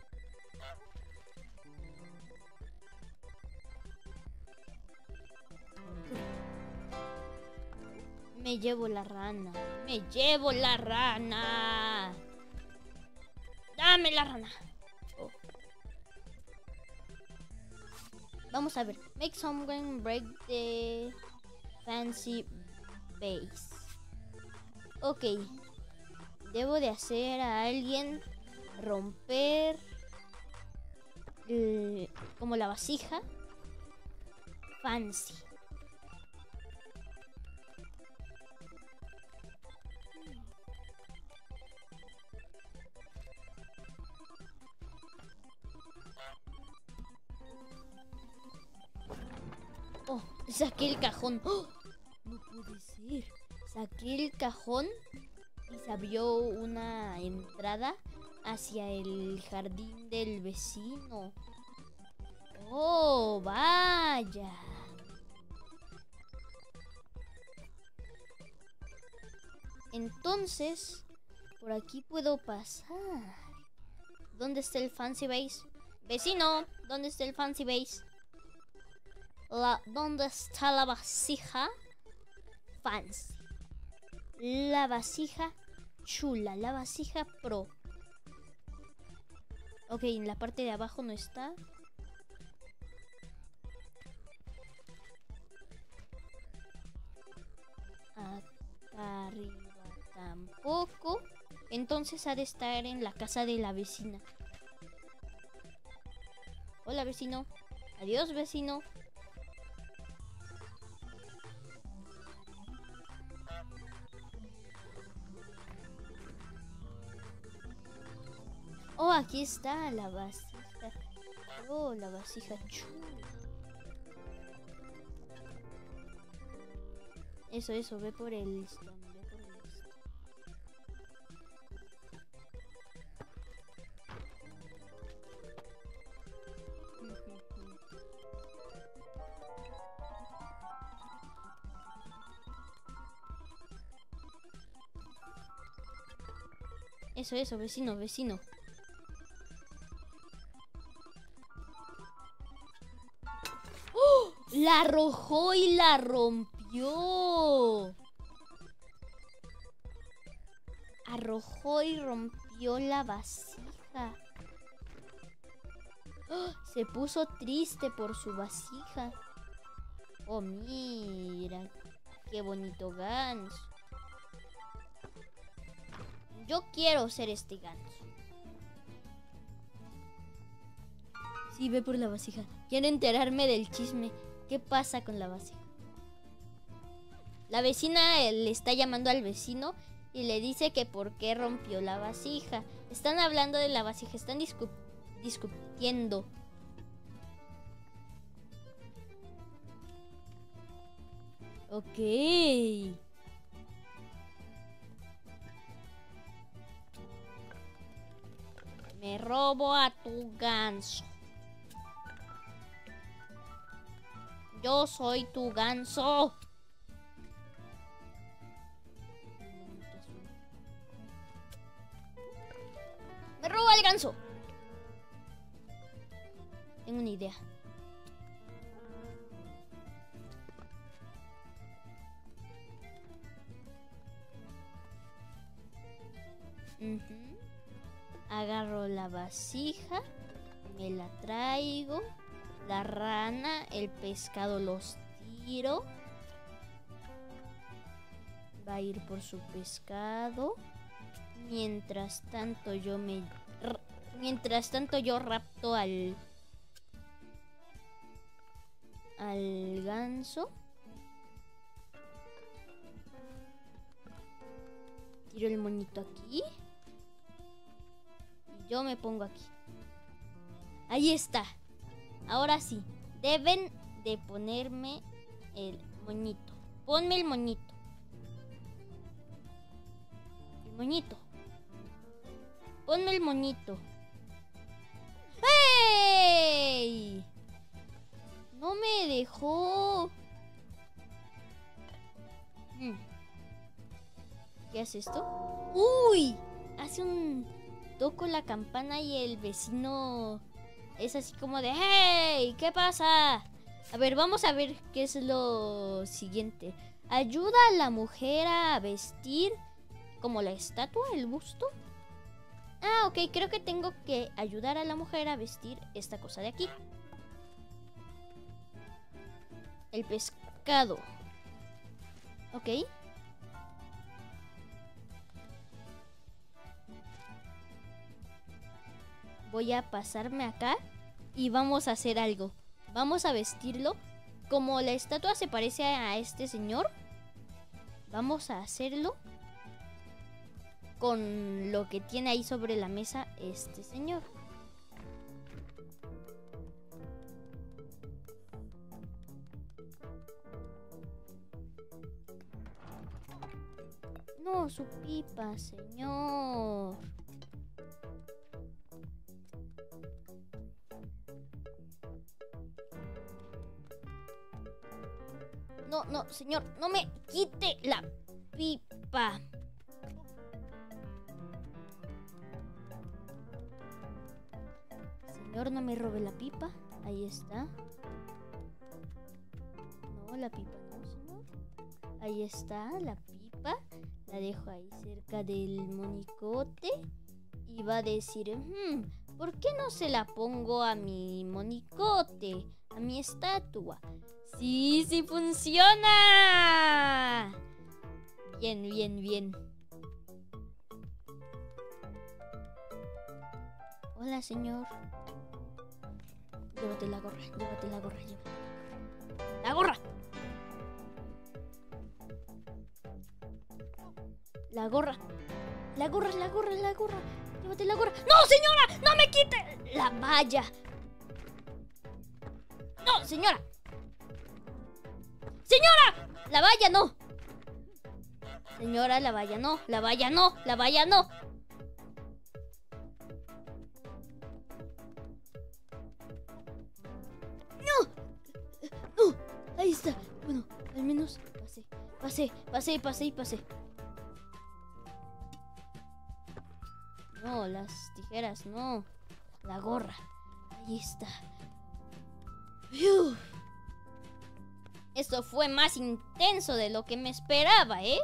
Me llevo la rana. Me llevo la rana. Dame la rana. Oh. Vamos a ver. Make someone break the fancy vase. Ok. Debo de hacer a alguien romper eh, como la vasija fancy. Oh, saqué el cajón. ¡Oh! No puede ser. Saqué el cajón y se abrió una entrada hacia el jardín del vecino. Oh, vaya. Entonces, por aquí puedo pasar. ¿Dónde está el fancy base? Vecino, ¿dónde está el fancy base? La, ¿Dónde está la vasija? Fancy. La vasija chula, la vasija pro. Ok, en la parte de abajo no está. Acá arriba tampoco. Entonces ha de estar en la casa de la vecina. Hola, vecino. Adiós, vecino. Oh, aquí está la vasija. Oh, la vasija chula. Eso, eso, ve por el listón, ve por el listón. Eso, eso, vecino, vecino. ¡Oh! La arrojó y la rompió. Arrojó y rompió la vasija. ¡Oh! Se puso triste por su vasija. Oh, mira. Qué bonito ganso. Yo quiero ser este ganso. Sí, ve por la vasija. Quiero enterarme del chisme. ¿Qué pasa con la vasija? La vecina eh, le está llamando al vecino y le dice que por qué rompió la vasija. Están hablando de la vasija. Están discu discutiendo. Ok. Me robo a tu ganso. Yo soy tu ganso. Me robo al ganso. Tengo una idea. Uh-huh. Agarro la vasija, me la traigo, la rana, el pescado los tiro. Va a ir por su pescado. Mientras tanto yo me... Mientras tanto yo rapto al... Al ganso. Tiro el moñito aquí. Yo me pongo aquí. Ahí está. Ahora sí. Deben de ponerme el moñito. Ponme el moñito. El moñito. Ponme el moñito. ¡Hey! No me dejó. Hmm. ¿Qué hace esto? ¡Uy! Hace un... Toco la campana y el vecino es así como de ¡hey! ¿Qué pasa? A ver, vamos a ver qué es lo siguiente. Ayuda a la mujer a vestir como la estatua, el busto. Ah, ok, creo que tengo que ayudar a la mujer a vestir esta cosa de aquí. El pescado. Ok. Voy a pasarme acá y vamos a hacer algo. Vamos a vestirlo. Como la estatua se parece a este señor, vamos a hacerlo con lo que tiene ahí sobre la mesa este señor. No, su pipa, señor. No, no, señor, no me quite la pipa. Señor, no me robe la pipa. Ahí está. No, la pipa no, señor. Ahí está la pipa. La dejo ahí cerca del monigote. Y va a decir, hmm, ¿por qué no se la pongo a mi monigote? A mi estatua. ¡Sí, sí funciona! Bien, bien, bien. Hola, señor. Llévate la gorra, llévate la gorra, llévate la gorra. ¡La gorra! La gorra, la gorra, la gorra. Llévate la gorra. ¡No, señora! ¡No me quite la valla! ¡No, señora! ¡Señora! ¡La valla no! Señora, la valla no, la valla no, la valla no. ¡No! ¡No! Ahí está. Bueno, al menos pasé, pasé, pasé, pasé y pasé. No, las tijeras, no. La gorra. Ahí está. ¡Fiu! Esto fue más intenso de lo que me esperaba, ¿eh?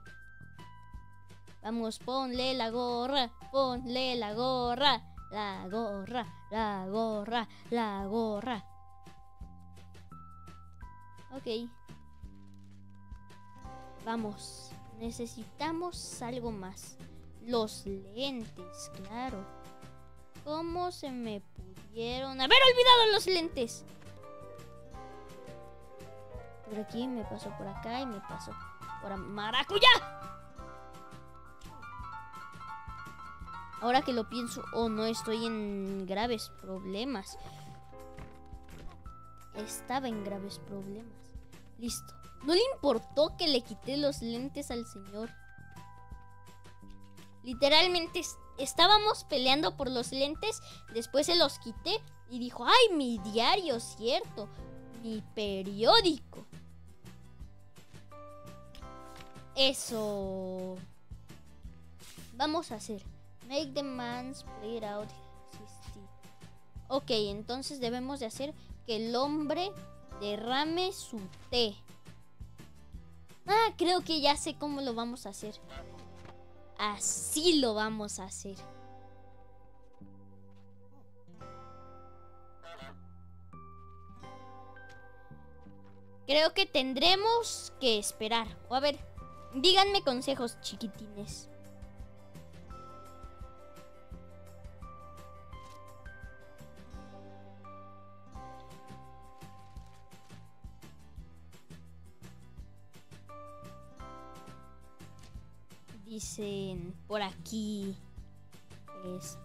Vamos, ponle la gorra, ponle la gorra, la gorra, la gorra, la gorra. Ok. Vamos, necesitamos algo más. Los lentes, claro. ¿Cómo se me pudieron haber olvidado los lentes? Por aquí, me paso por acá y me paso por maracuyá. Ahora que lo pienso, oh no, estoy en graves problemas. Estaba en graves problemas. Listo. No le importó que le quité los lentes al señor. Literalmente estábamos peleando por los lentes. Después se los quité y dijo, ay, mi diario, cierto. Mi periódico. Eso. Vamos a hacer. Make the man's play it out. Ok, entonces debemos de hacer que el hombre derrame su té. Ah, creo que ya sé cómo lo vamos a hacer. Así lo vamos a hacer. Creo que tendremos que esperar. O a ver, díganme consejos, chiquitines. Dicen por aquí. Este.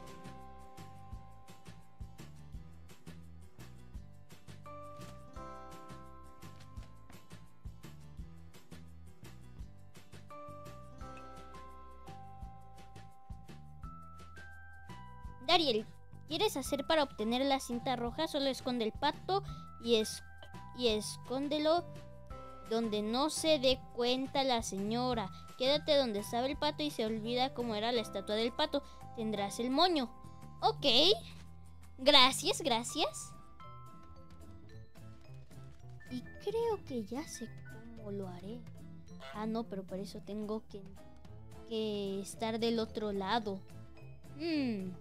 Dariel, ¿quieres hacer para obtener la cinta roja? Solo esconde el pato y, es, y escóndelo donde no se dé cuenta la señora. Quédate donde estaba el pato y se olvida cómo era la estatua del pato. Tendrás el moño. Ok. Gracias, gracias. Y creo que ya sé cómo lo haré. Ah, no, pero por eso tengo que, que estar del otro lado. Hmm.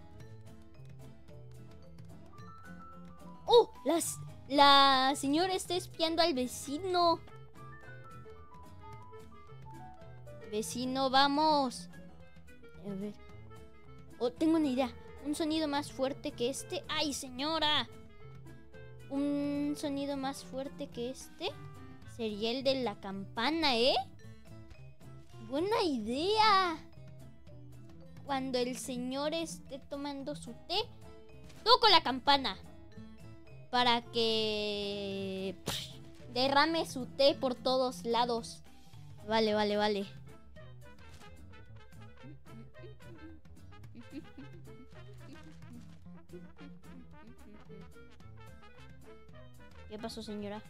¡Oh! Las, la señora está espiando al vecino. Vecino, vamos. A ver. Oh, tengo una idea. Un sonido más fuerte que este. ¡Ay, señora! Un sonido más fuerte que este sería el de la campana, ¿eh? Buena idea. Cuando el señor esté tomando su té, toco la campana para que derrame su té por todos lados. Vale, vale, vale. ¿Qué pasó, señora?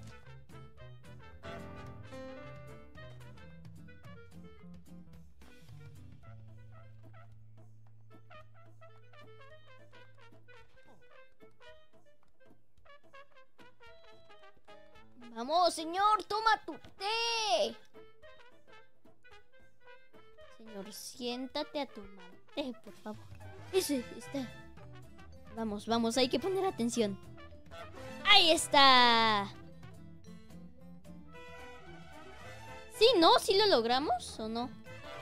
señor, toma tu té. Señor, siéntate a tomar té, por favor. Ese está. Vamos, vamos, hay que poner atención. ¡Ahí está! ¿Sí, no? ¿Sí lo logramos o no?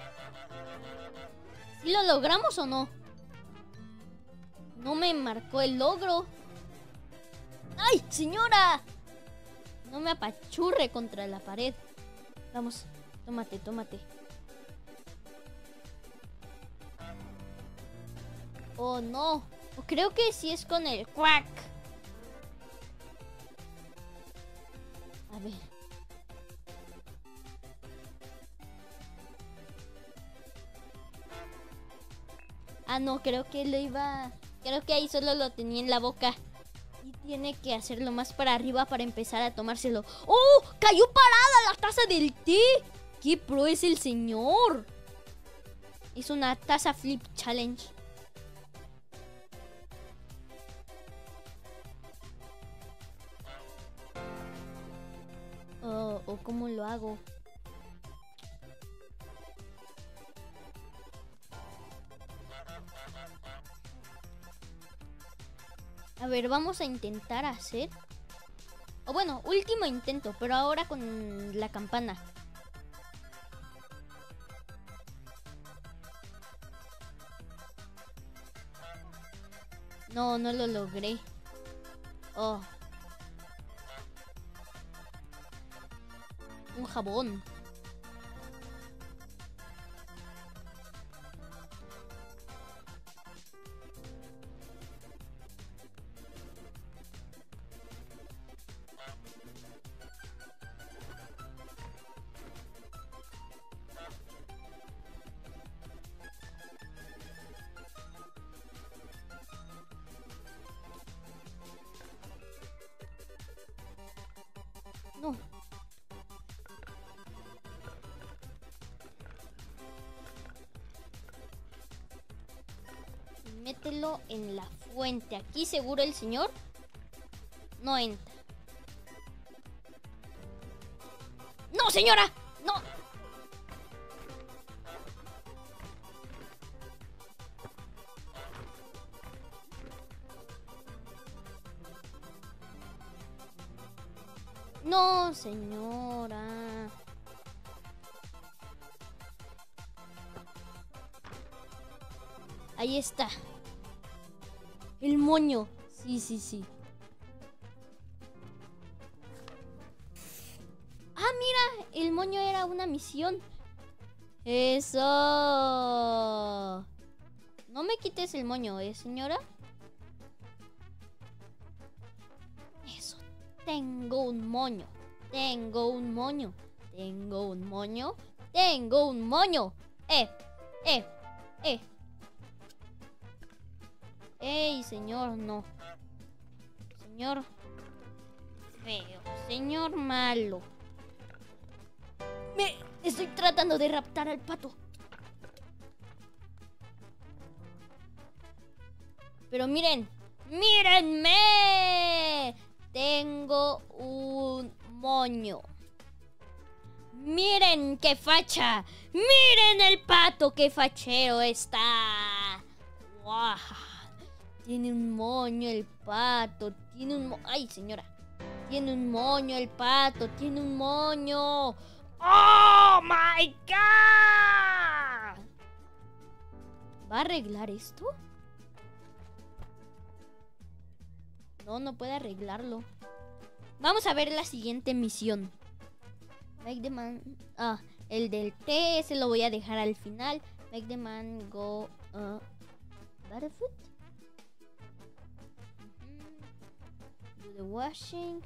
¿Sí lo logramos o no? No me marcó el logro. ¡Ay, señora! No me apachurre contra la pared. Vamos, tómate, tómate. Oh, no. Creo que sí es con el quack. A ver. Ah, no, creo que lo iba... Creo que ahí solo lo tenía en la boca. Y tiene que hacerlo más para arriba para empezar a tomárselo. ¡Oh! ¡Cayó parada la taza del té! ¡Qué pro es el señor! Es una taza flip challenge. Oh, ¿o cómo lo hago? A ver, vamos a intentar hacer... O bueno, último intento, pero ahora con la campana. No, no lo logré. Oh. Un jabón. No. Mételo en la fuente. Aquí seguro el señor no entra. ¡No, señora! ¡No! No, señora. Ahí está. El moño. Sí, sí, sí. Ah, mira. El moño era una misión. Eso. No me quites el moño, ¿eh, señora? Eso. Tengo un moño. Tengo un moño. Tengo un moño. Tengo un moño. Eh, eh, eh. ¡Ey, señor! No. Señor feo. Señor malo. Me estoy tratando de raptar al pato. Pero miren. ¡Mírenme! Tengo un moño. ¡Miren qué facha! ¡Miren el pato! ¡Qué fachero está! ¡Guau! Tiene un moño el pato. Tiene un moño. ¡Ay, señora! Tiene un moño el pato. Tiene un moño. ¡Oh, my God! ¿Va a arreglar esto? No, no puede arreglarlo. Vamos a ver la siguiente misión. Make the man... Ah, el del té. Ese lo voy a dejar al final. Make the man go... Uh, barefoot. The washing,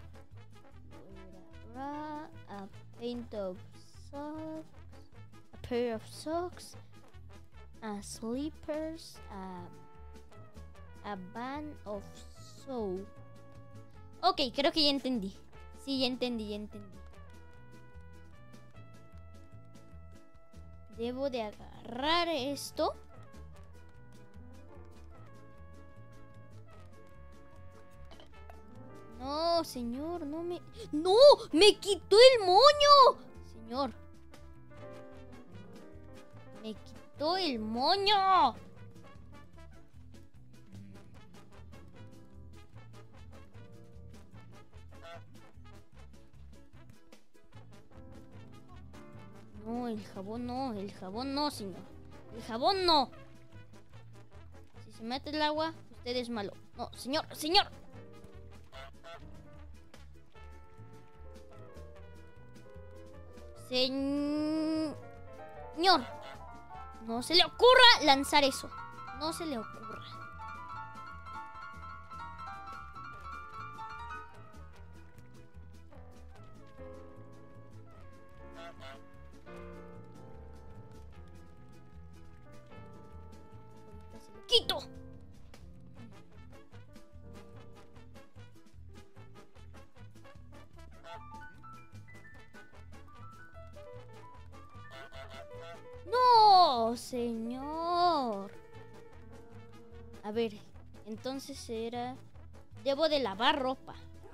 a paint of socks, a pair of socks, a slippers, a, a band of soap. Ok, creo que ya entendí. Sí, ya entendí, ya entendí. Debo de agarrar esto. No, señor, no me... ¡No! ¡Me quitó el moño! Señor. Me quitó el moño. No, el jabón no, el jabón no, señor. El jabón no. Si se mete el agua, usted es malo. No, señor, señor. Señor. No se le ocurra lanzar eso. No se le ocurra. ¡Quito! ¡No, señor! A ver, entonces era... Debo de lavar ropa.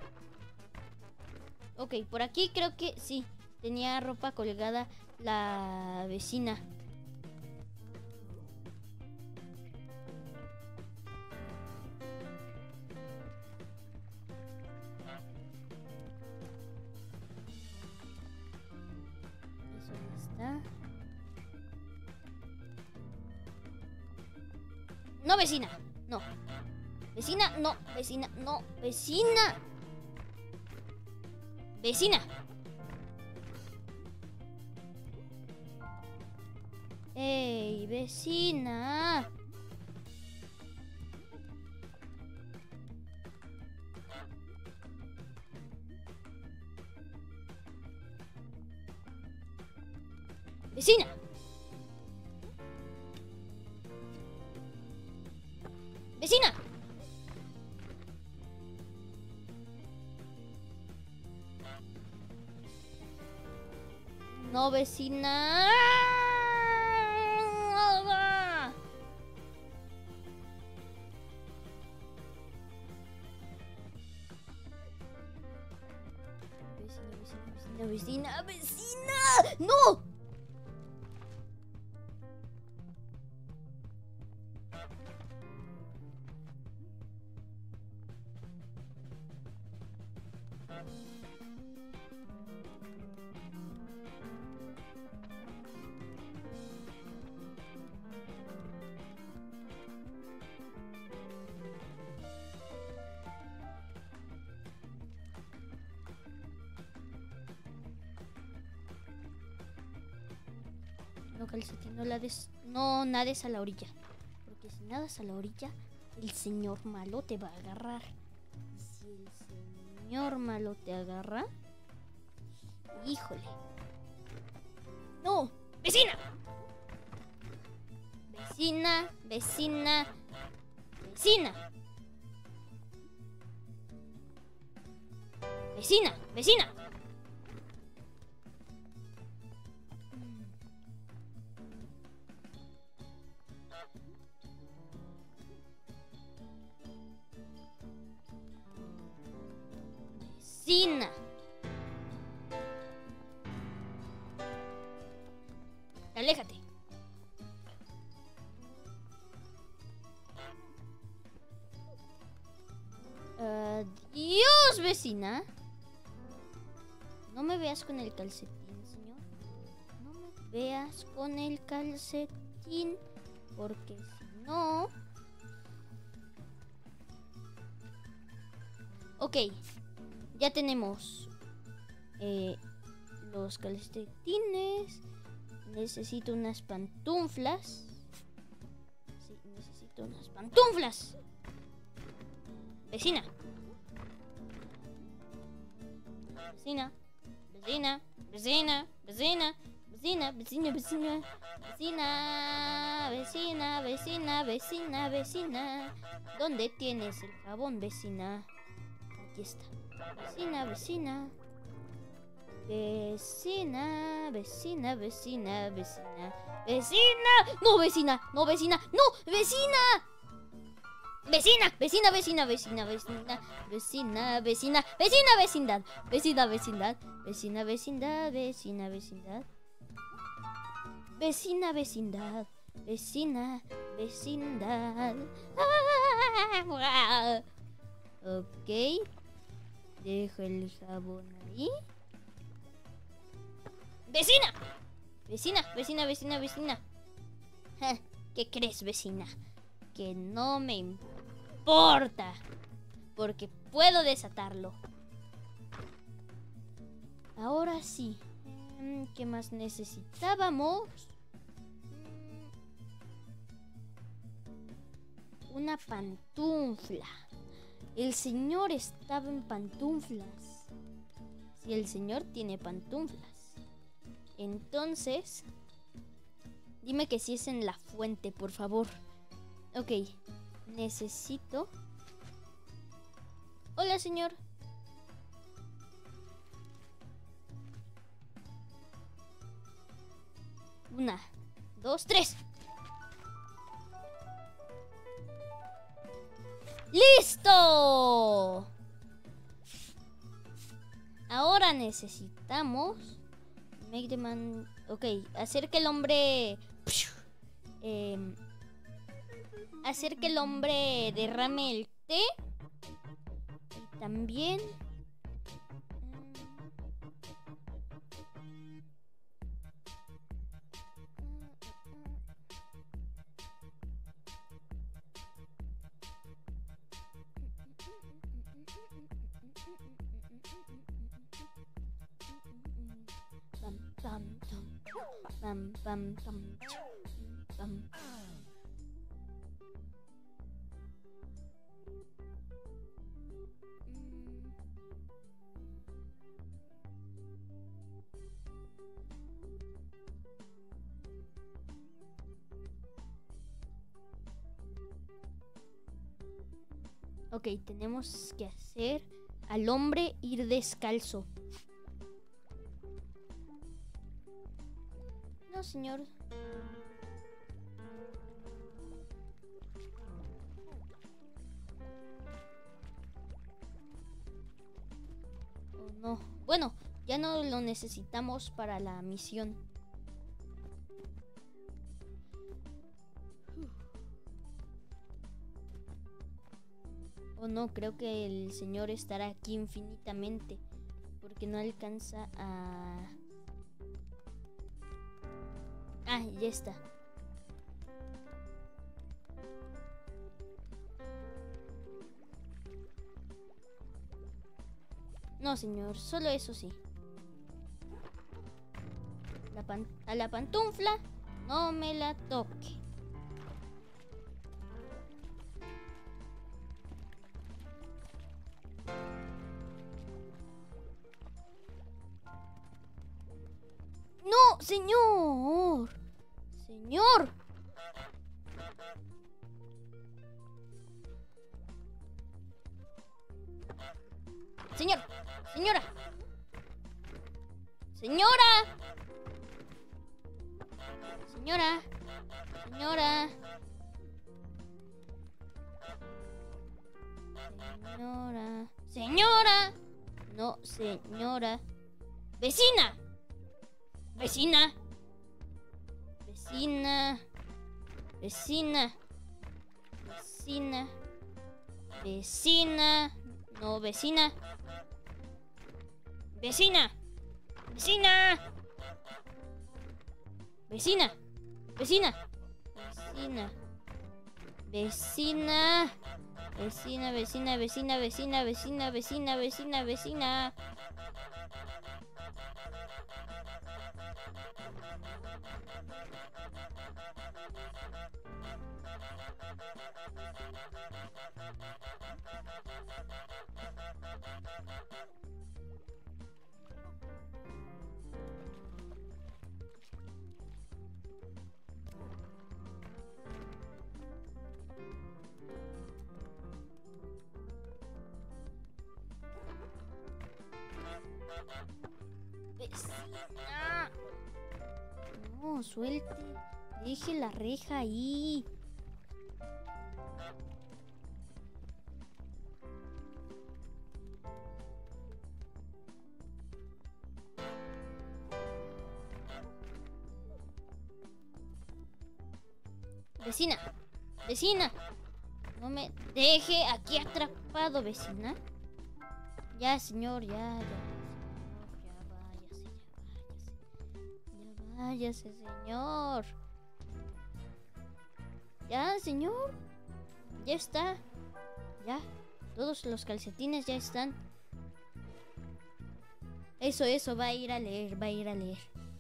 Ok, por aquí creo que sí. Tenía ropa colgada la vecina. Eso ya está. No, vecina. No. Vecina, no. Vecina, no. Vecina. Vecina. ¡Ey, vecina! ¡Vecina! ¡Vecina! No, vecina. Vecina, vecina, vecina, vecina. ¡No! No, calcetín, no la des... No nades a la orilla. Porque si nadas a la orilla, el señor malo te va a agarrar. Y si el señor malo te agarra... ¡Híjole! ¡No! ¡Vecina! Vecina, vecina, vecina. Vecina, vecina. Vecina. Aléjate. Adiós, vecina. No me veas con el calcetín, señor. No me veas con el calcetín, porque si no... Ok, ya tenemos eh, los calcetines. Necesito unas pantuflas. Sí, necesito unas pantuflas. Vecina. Vecina. Vecina. Vecina. Vecina. Vecina. Vecina. Vecina. Vecina. Vecina. Vecina. Vecina. Vecina. ¿Dónde tienes el jabón, vecina? Aquí está. Vecina. Vecina. Vecina, vecina, vecina, vecina, vecina. No, vecina, no, vecina, no, vecina. Vecina, vecina, vecina, vecina, vecina, vecina, vecina, vecina, vecindad, vecina, vecindad, vecina, vecindad, vecina, vecindad, vecina, vecindad, vecina, vecindad. Ah, ok, dejo el jabón ahí. Vecina, vecina, vecina, vecina, vecina. ¿Qué crees, vecina? Que no me importa, porque puedo desatarlo. Ahora sí, ¿qué más necesitábamos? Una pantufla. El señor estaba en pantuflas. Si el señor tiene pantuflas, entonces dime que sí es en la fuente, por favor. Ok, necesito... Hola, señor. Una, dos, tres. ¡Listo! Ahora necesitamos... Make the man... Ok, hacer que el hombre... Eh, hacer que el hombre derrame el té. Y también... Pam, pam, pam, pam, pam. Ok, tenemos que hacer al hombre ir descalzo. No, señor. Oh, no. Bueno, ya no lo necesitamos para la misión. Oh, no, creo que el señor estará aquí infinitamente, porque no alcanza a... Ah, ya está. No, señor, solo eso sí. La pan- a la pantufla no me la toque. ¡No, señor! ¡Señor! Señor, señora. Señora. Señora. Señora. Señora. Señora. No, señora. Vecina. Vecina. Vecina. Vecina. Vecina. Vecina. No, vecina. Vecina. Vecina. Vecina. Vecina. Vecina. Vecina. Vecina, vecina, vecina, vecina, vecina, vecina, vecina, vecina. Vecina. No, suelte. Deje la reja ahí. Vecina, vecina. No me deje aquí atrapado, vecina. Ya, señor, ya, ya. Señor, ya váyase, ya váyase. Ya váyase, señor. Ya, señor. Ya está. Ya. Todos los calcetines ya están. Eso, eso. Va a ir a leer. Va a ir a leer.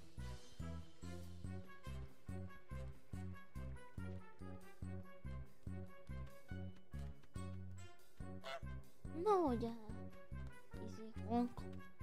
No, ya. Dice ronco.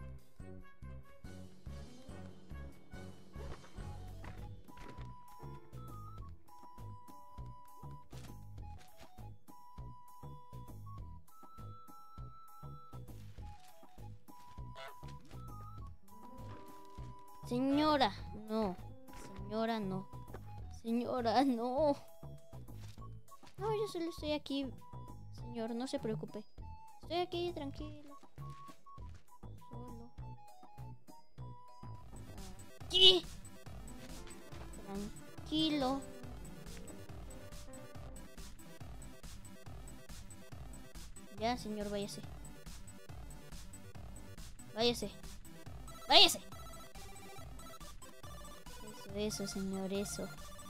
Señora, no. Señora, no. Señora, no. No, yo solo estoy aquí. Señor, no se preocupe. Estoy aquí, tranquilo. Solo. Aquí. Tranquilo. Ya, señor, váyase. Váyase. Váyase. Eso, señor, eso.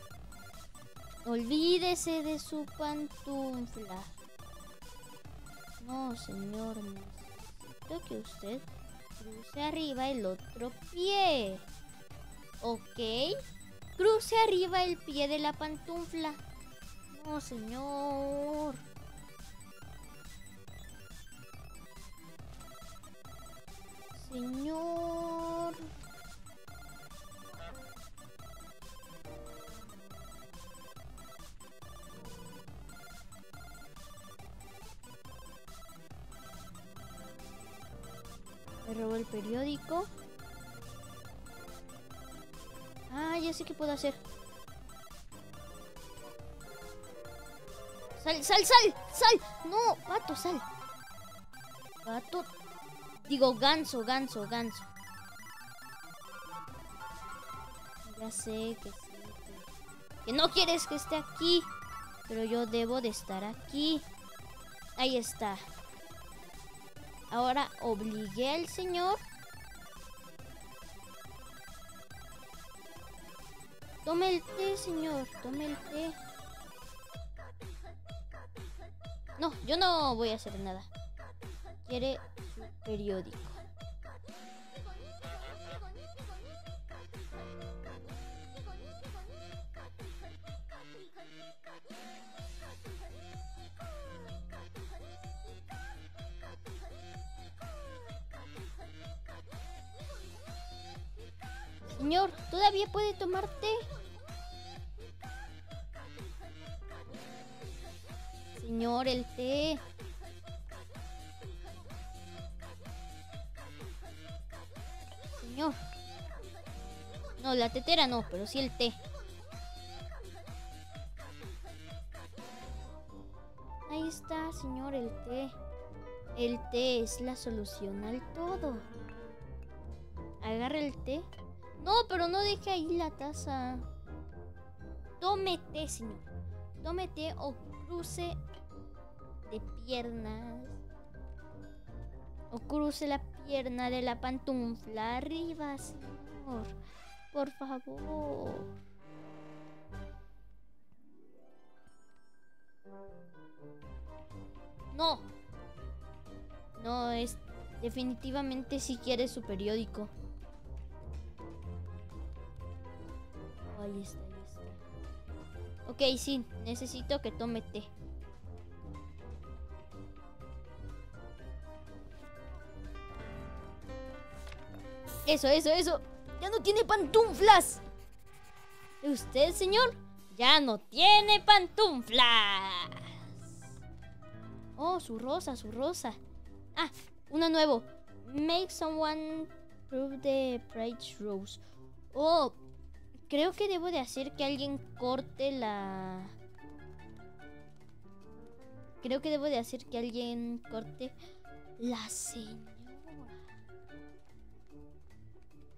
Olvídese de su pantufla. No, señor, necesito que usted cruce arriba el otro pie. ¿Ok? Cruce arriba el pie de la pantufla. No, señor. Señor. Me robó el periódico. Ah, ya sé qué puedo hacer. Sal, sal, sal, sal. No, pato, sal. Pato. Digo, ganso, ganso, ganso. Ya sé que sí. Que, que no quieres que esté aquí. Pero yo debo de estar aquí. Ahí está. Ahora obligué al señor. Tome el té, señor. Tome el té. No, yo no voy a hacer nada. Quiere su periódico. Señor, todavía puede tomar té. Señor, el té. Señor. No, la tetera no, pero sí el té. Ahí está, señor, el té. El té es la solución al todo. Agarra el té. No, pero no deje ahí la taza. Tome té, señor. Tome té o cruce de piernas. O cruce la pierna de la pantufla arriba, señor. Por favor. No. No, es definitivamente si quiere su periódico. Ahí está, ahí está. Ok, sí, necesito que tome té. Eso, eso, eso. Ya no tiene pantuflas. Usted, señor, ya no tiene pantuflas. Oh, su rosa, su rosa. Ah, uno nuevo. Make someone prove the price rose. Oh, creo que debo de hacer que alguien corte la... Creo que debo de hacer que alguien corte la señora.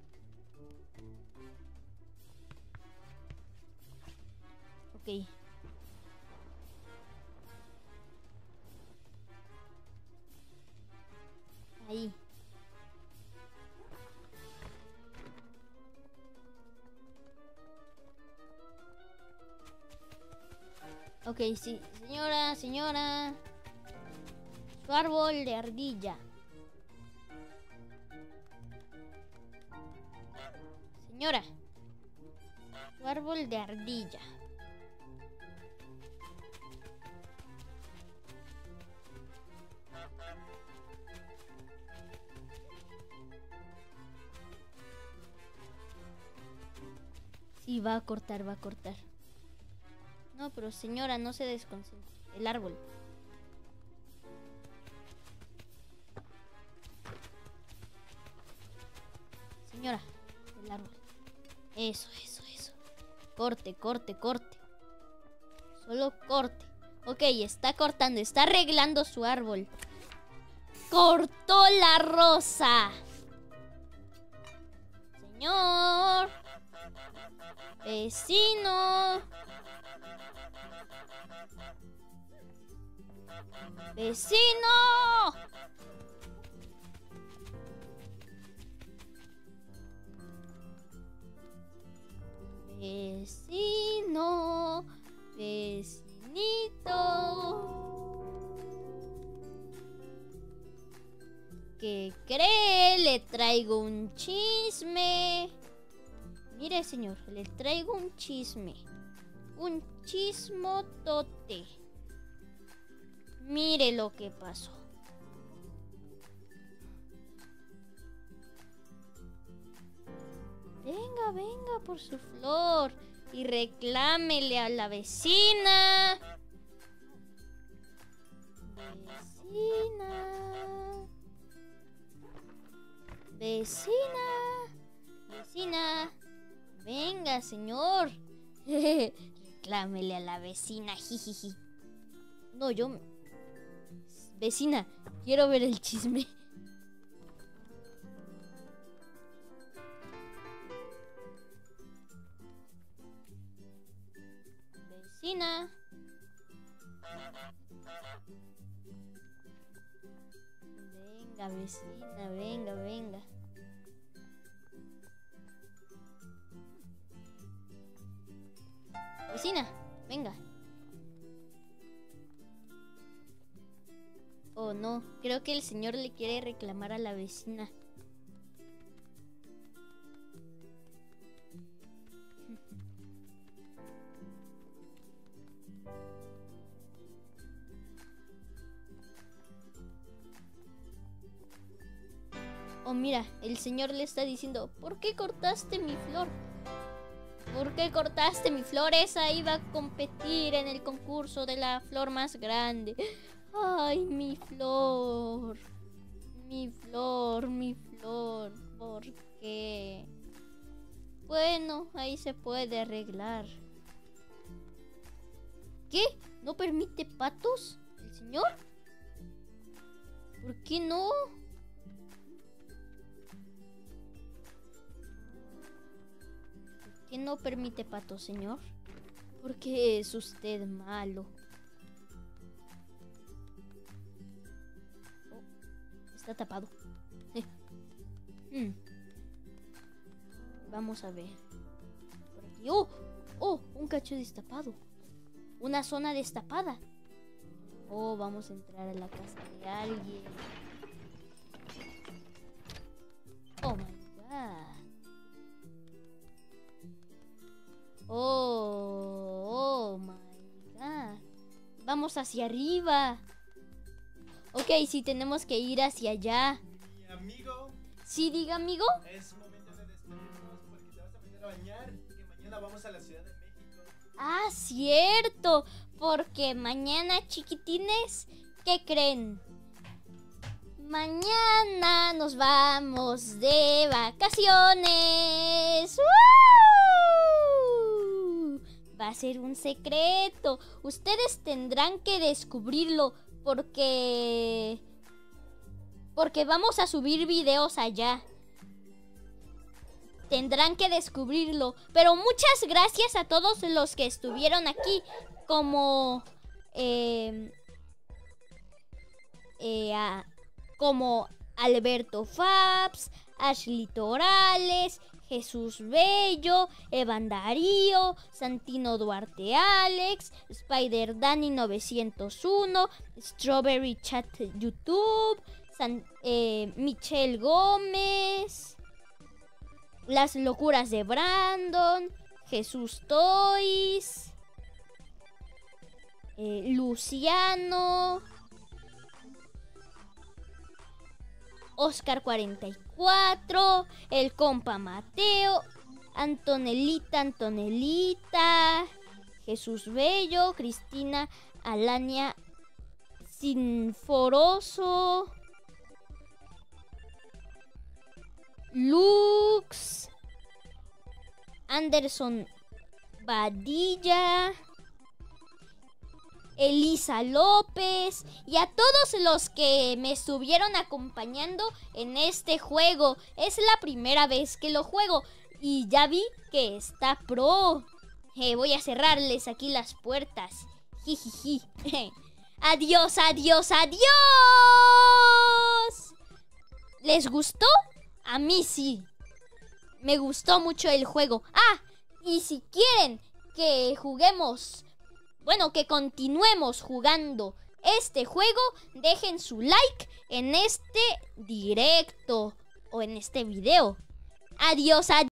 Ok. Ok, sí. Señora, señora. Su árbol de ardilla. Señora. Su árbol de ardilla. Sí, va a cortar, va a cortar. No, pero señora, no se desconcentre. El árbol. Señora, el árbol. Eso, eso, eso. Corte, corte, corte. Solo corte. Ok, está cortando, está arreglando su árbol. Cortó la rosa. Señor. Vecino. Vecino. Vecino. Vecinito. ¿Qué cree? Le traigo un chisme. Mire, señor, le traigo un chisme. Un chismotote. Mire lo que pasó. Venga, venga por su flor y reclámele a la vecina. Vecina. Vecina. Vecina. Venga, señor. Reclámele a la vecina. Jijiji. No, yo... Vecina, quiero ver el chisme. Vecina. Venga, vecina, venga, venga. Vecina, venga. Oh, no, creo que el señor le quiere reclamar a la vecina. Oh, mira, el señor le está diciendo, ¿por qué cortaste mi flor? ¿Por qué cortaste mi flor? Esa iba a competir en el concurso de la flor más grande. Ay, mi flor. Mi flor, mi flor. ¿Por qué? Bueno, ahí se puede arreglar. ¿Qué? ¿No permite patos el señor? ¿Por qué no? ¿Por qué no permite patos, señor? Porque es usted malo. Oh, está tapado. hmm. Vamos a ver. Por aquí. ¡Oh! ¡Oh! Un cacho destapado. Una zona destapada. Oh, vamos a entrar a la casa de alguien. Oh my god. Oh, oh my god. Vamos hacia arriba. Ok, sí, tenemos que ir hacia allá. Mi amigo. Sí, diga, amigo. Es momento de despedirnos porque te vas a meter a bañar. Que mañana vamos a la Ciudad de México. Ah, cierto. Porque mañana, chiquitines, ¿qué creen? Mañana nos vamos de vacaciones. ¡Woo! Va a ser un secreto. Ustedes tendrán que descubrirlo porque... Porque vamos a subir videos allá. Tendrán que descubrirlo. Pero muchas gracias a todos los que estuvieron aquí. Como... Eh, eh, a, como Alberto Fabs, Ashley Torales, Jesús Bello, Evan Darío, Santino Duarte Alex, Spider Dani novecientos uno, Strawberry Chat YouTube, San, eh, Michelle Gómez, Las Locuras de Brandon, Jesús Toys, eh, Luciano, Oscar cuarenta y cuatro, el compa Mateo, Antonelita, Antonelita, Jesús Bello, Cristina Alania Sinforoso, Lux, Anderson Badilla, Elisa López y a todos los que me estuvieron acompañando en este juego. Es la primera vez que lo juego y ya vi que está pro. Eh, voy a cerrarles aquí las puertas. Jijiji. Adiós, adiós, adiós. ¿Les gustó? A mí sí. Me gustó mucho el juego. Ah, y si quieren que juguemos... Bueno, que continuemos jugando este juego, dejen su like en este directo o en este video. Adiós, adiós.